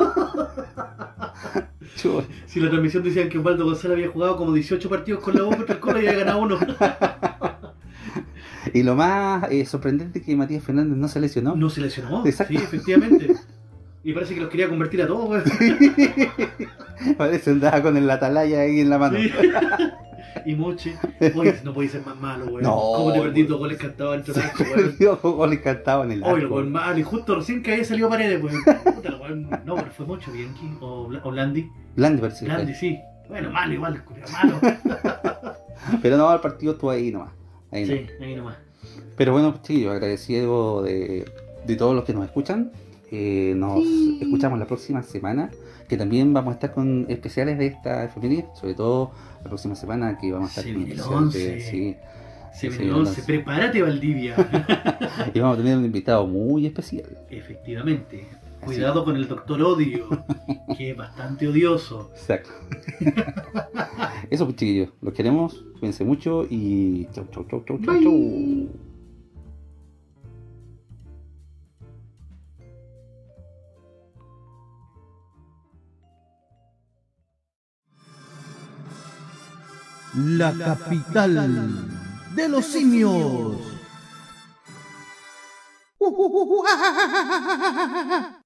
Chuta. si la transmisión decían que Osvaldo González había jugado como 18 partidos con la U contra el Colo y había ganado uno. Y lo más sorprendente es que Matías Fernández no se lesionó. No se lesionó. Exacto. Sí, efectivamente. Y parece que los quería convertir a todos, weón. Parece andaba con el atalaya ahí en la mano. Sí. Y Moche. Oye, no podía ser más malo, weón. No, ¿Cómo te perdí weón. 2 goles cantados entre tanto, Se weón? perdió goles cantados en el Oye, arco. weón, malo. Y justo recién que había salido Paredes, weón. Puta, weón. No, pero fue Moche, Bianchi. O Blandi. Blandi parece. Blandi, sí. Bueno, malo igual, culiao, malo. Pero no, el partido estuvo ahí nomás. Ahí Sí, ahí nomás. Pero bueno, chiquillos, agradecido de todos los que nos escuchan. Nos escuchamos la próxima semana, que también vamos a estar con especiales de esta efeméride, sobre todo la próxima semana que vamos a estar Se con viene el especial 11. sí, Se sí, viene el el 11. Prepárate, Valdivia. y vamos a tener un invitado muy especial. Efectivamente. Cuidado con el Doctor Odio, que es bastante odioso. Exacto. Eso pues, chiquillos, los queremos, cuídense mucho y chau, chau, chau, chau, chau, Bye. chau. La capital de los simios.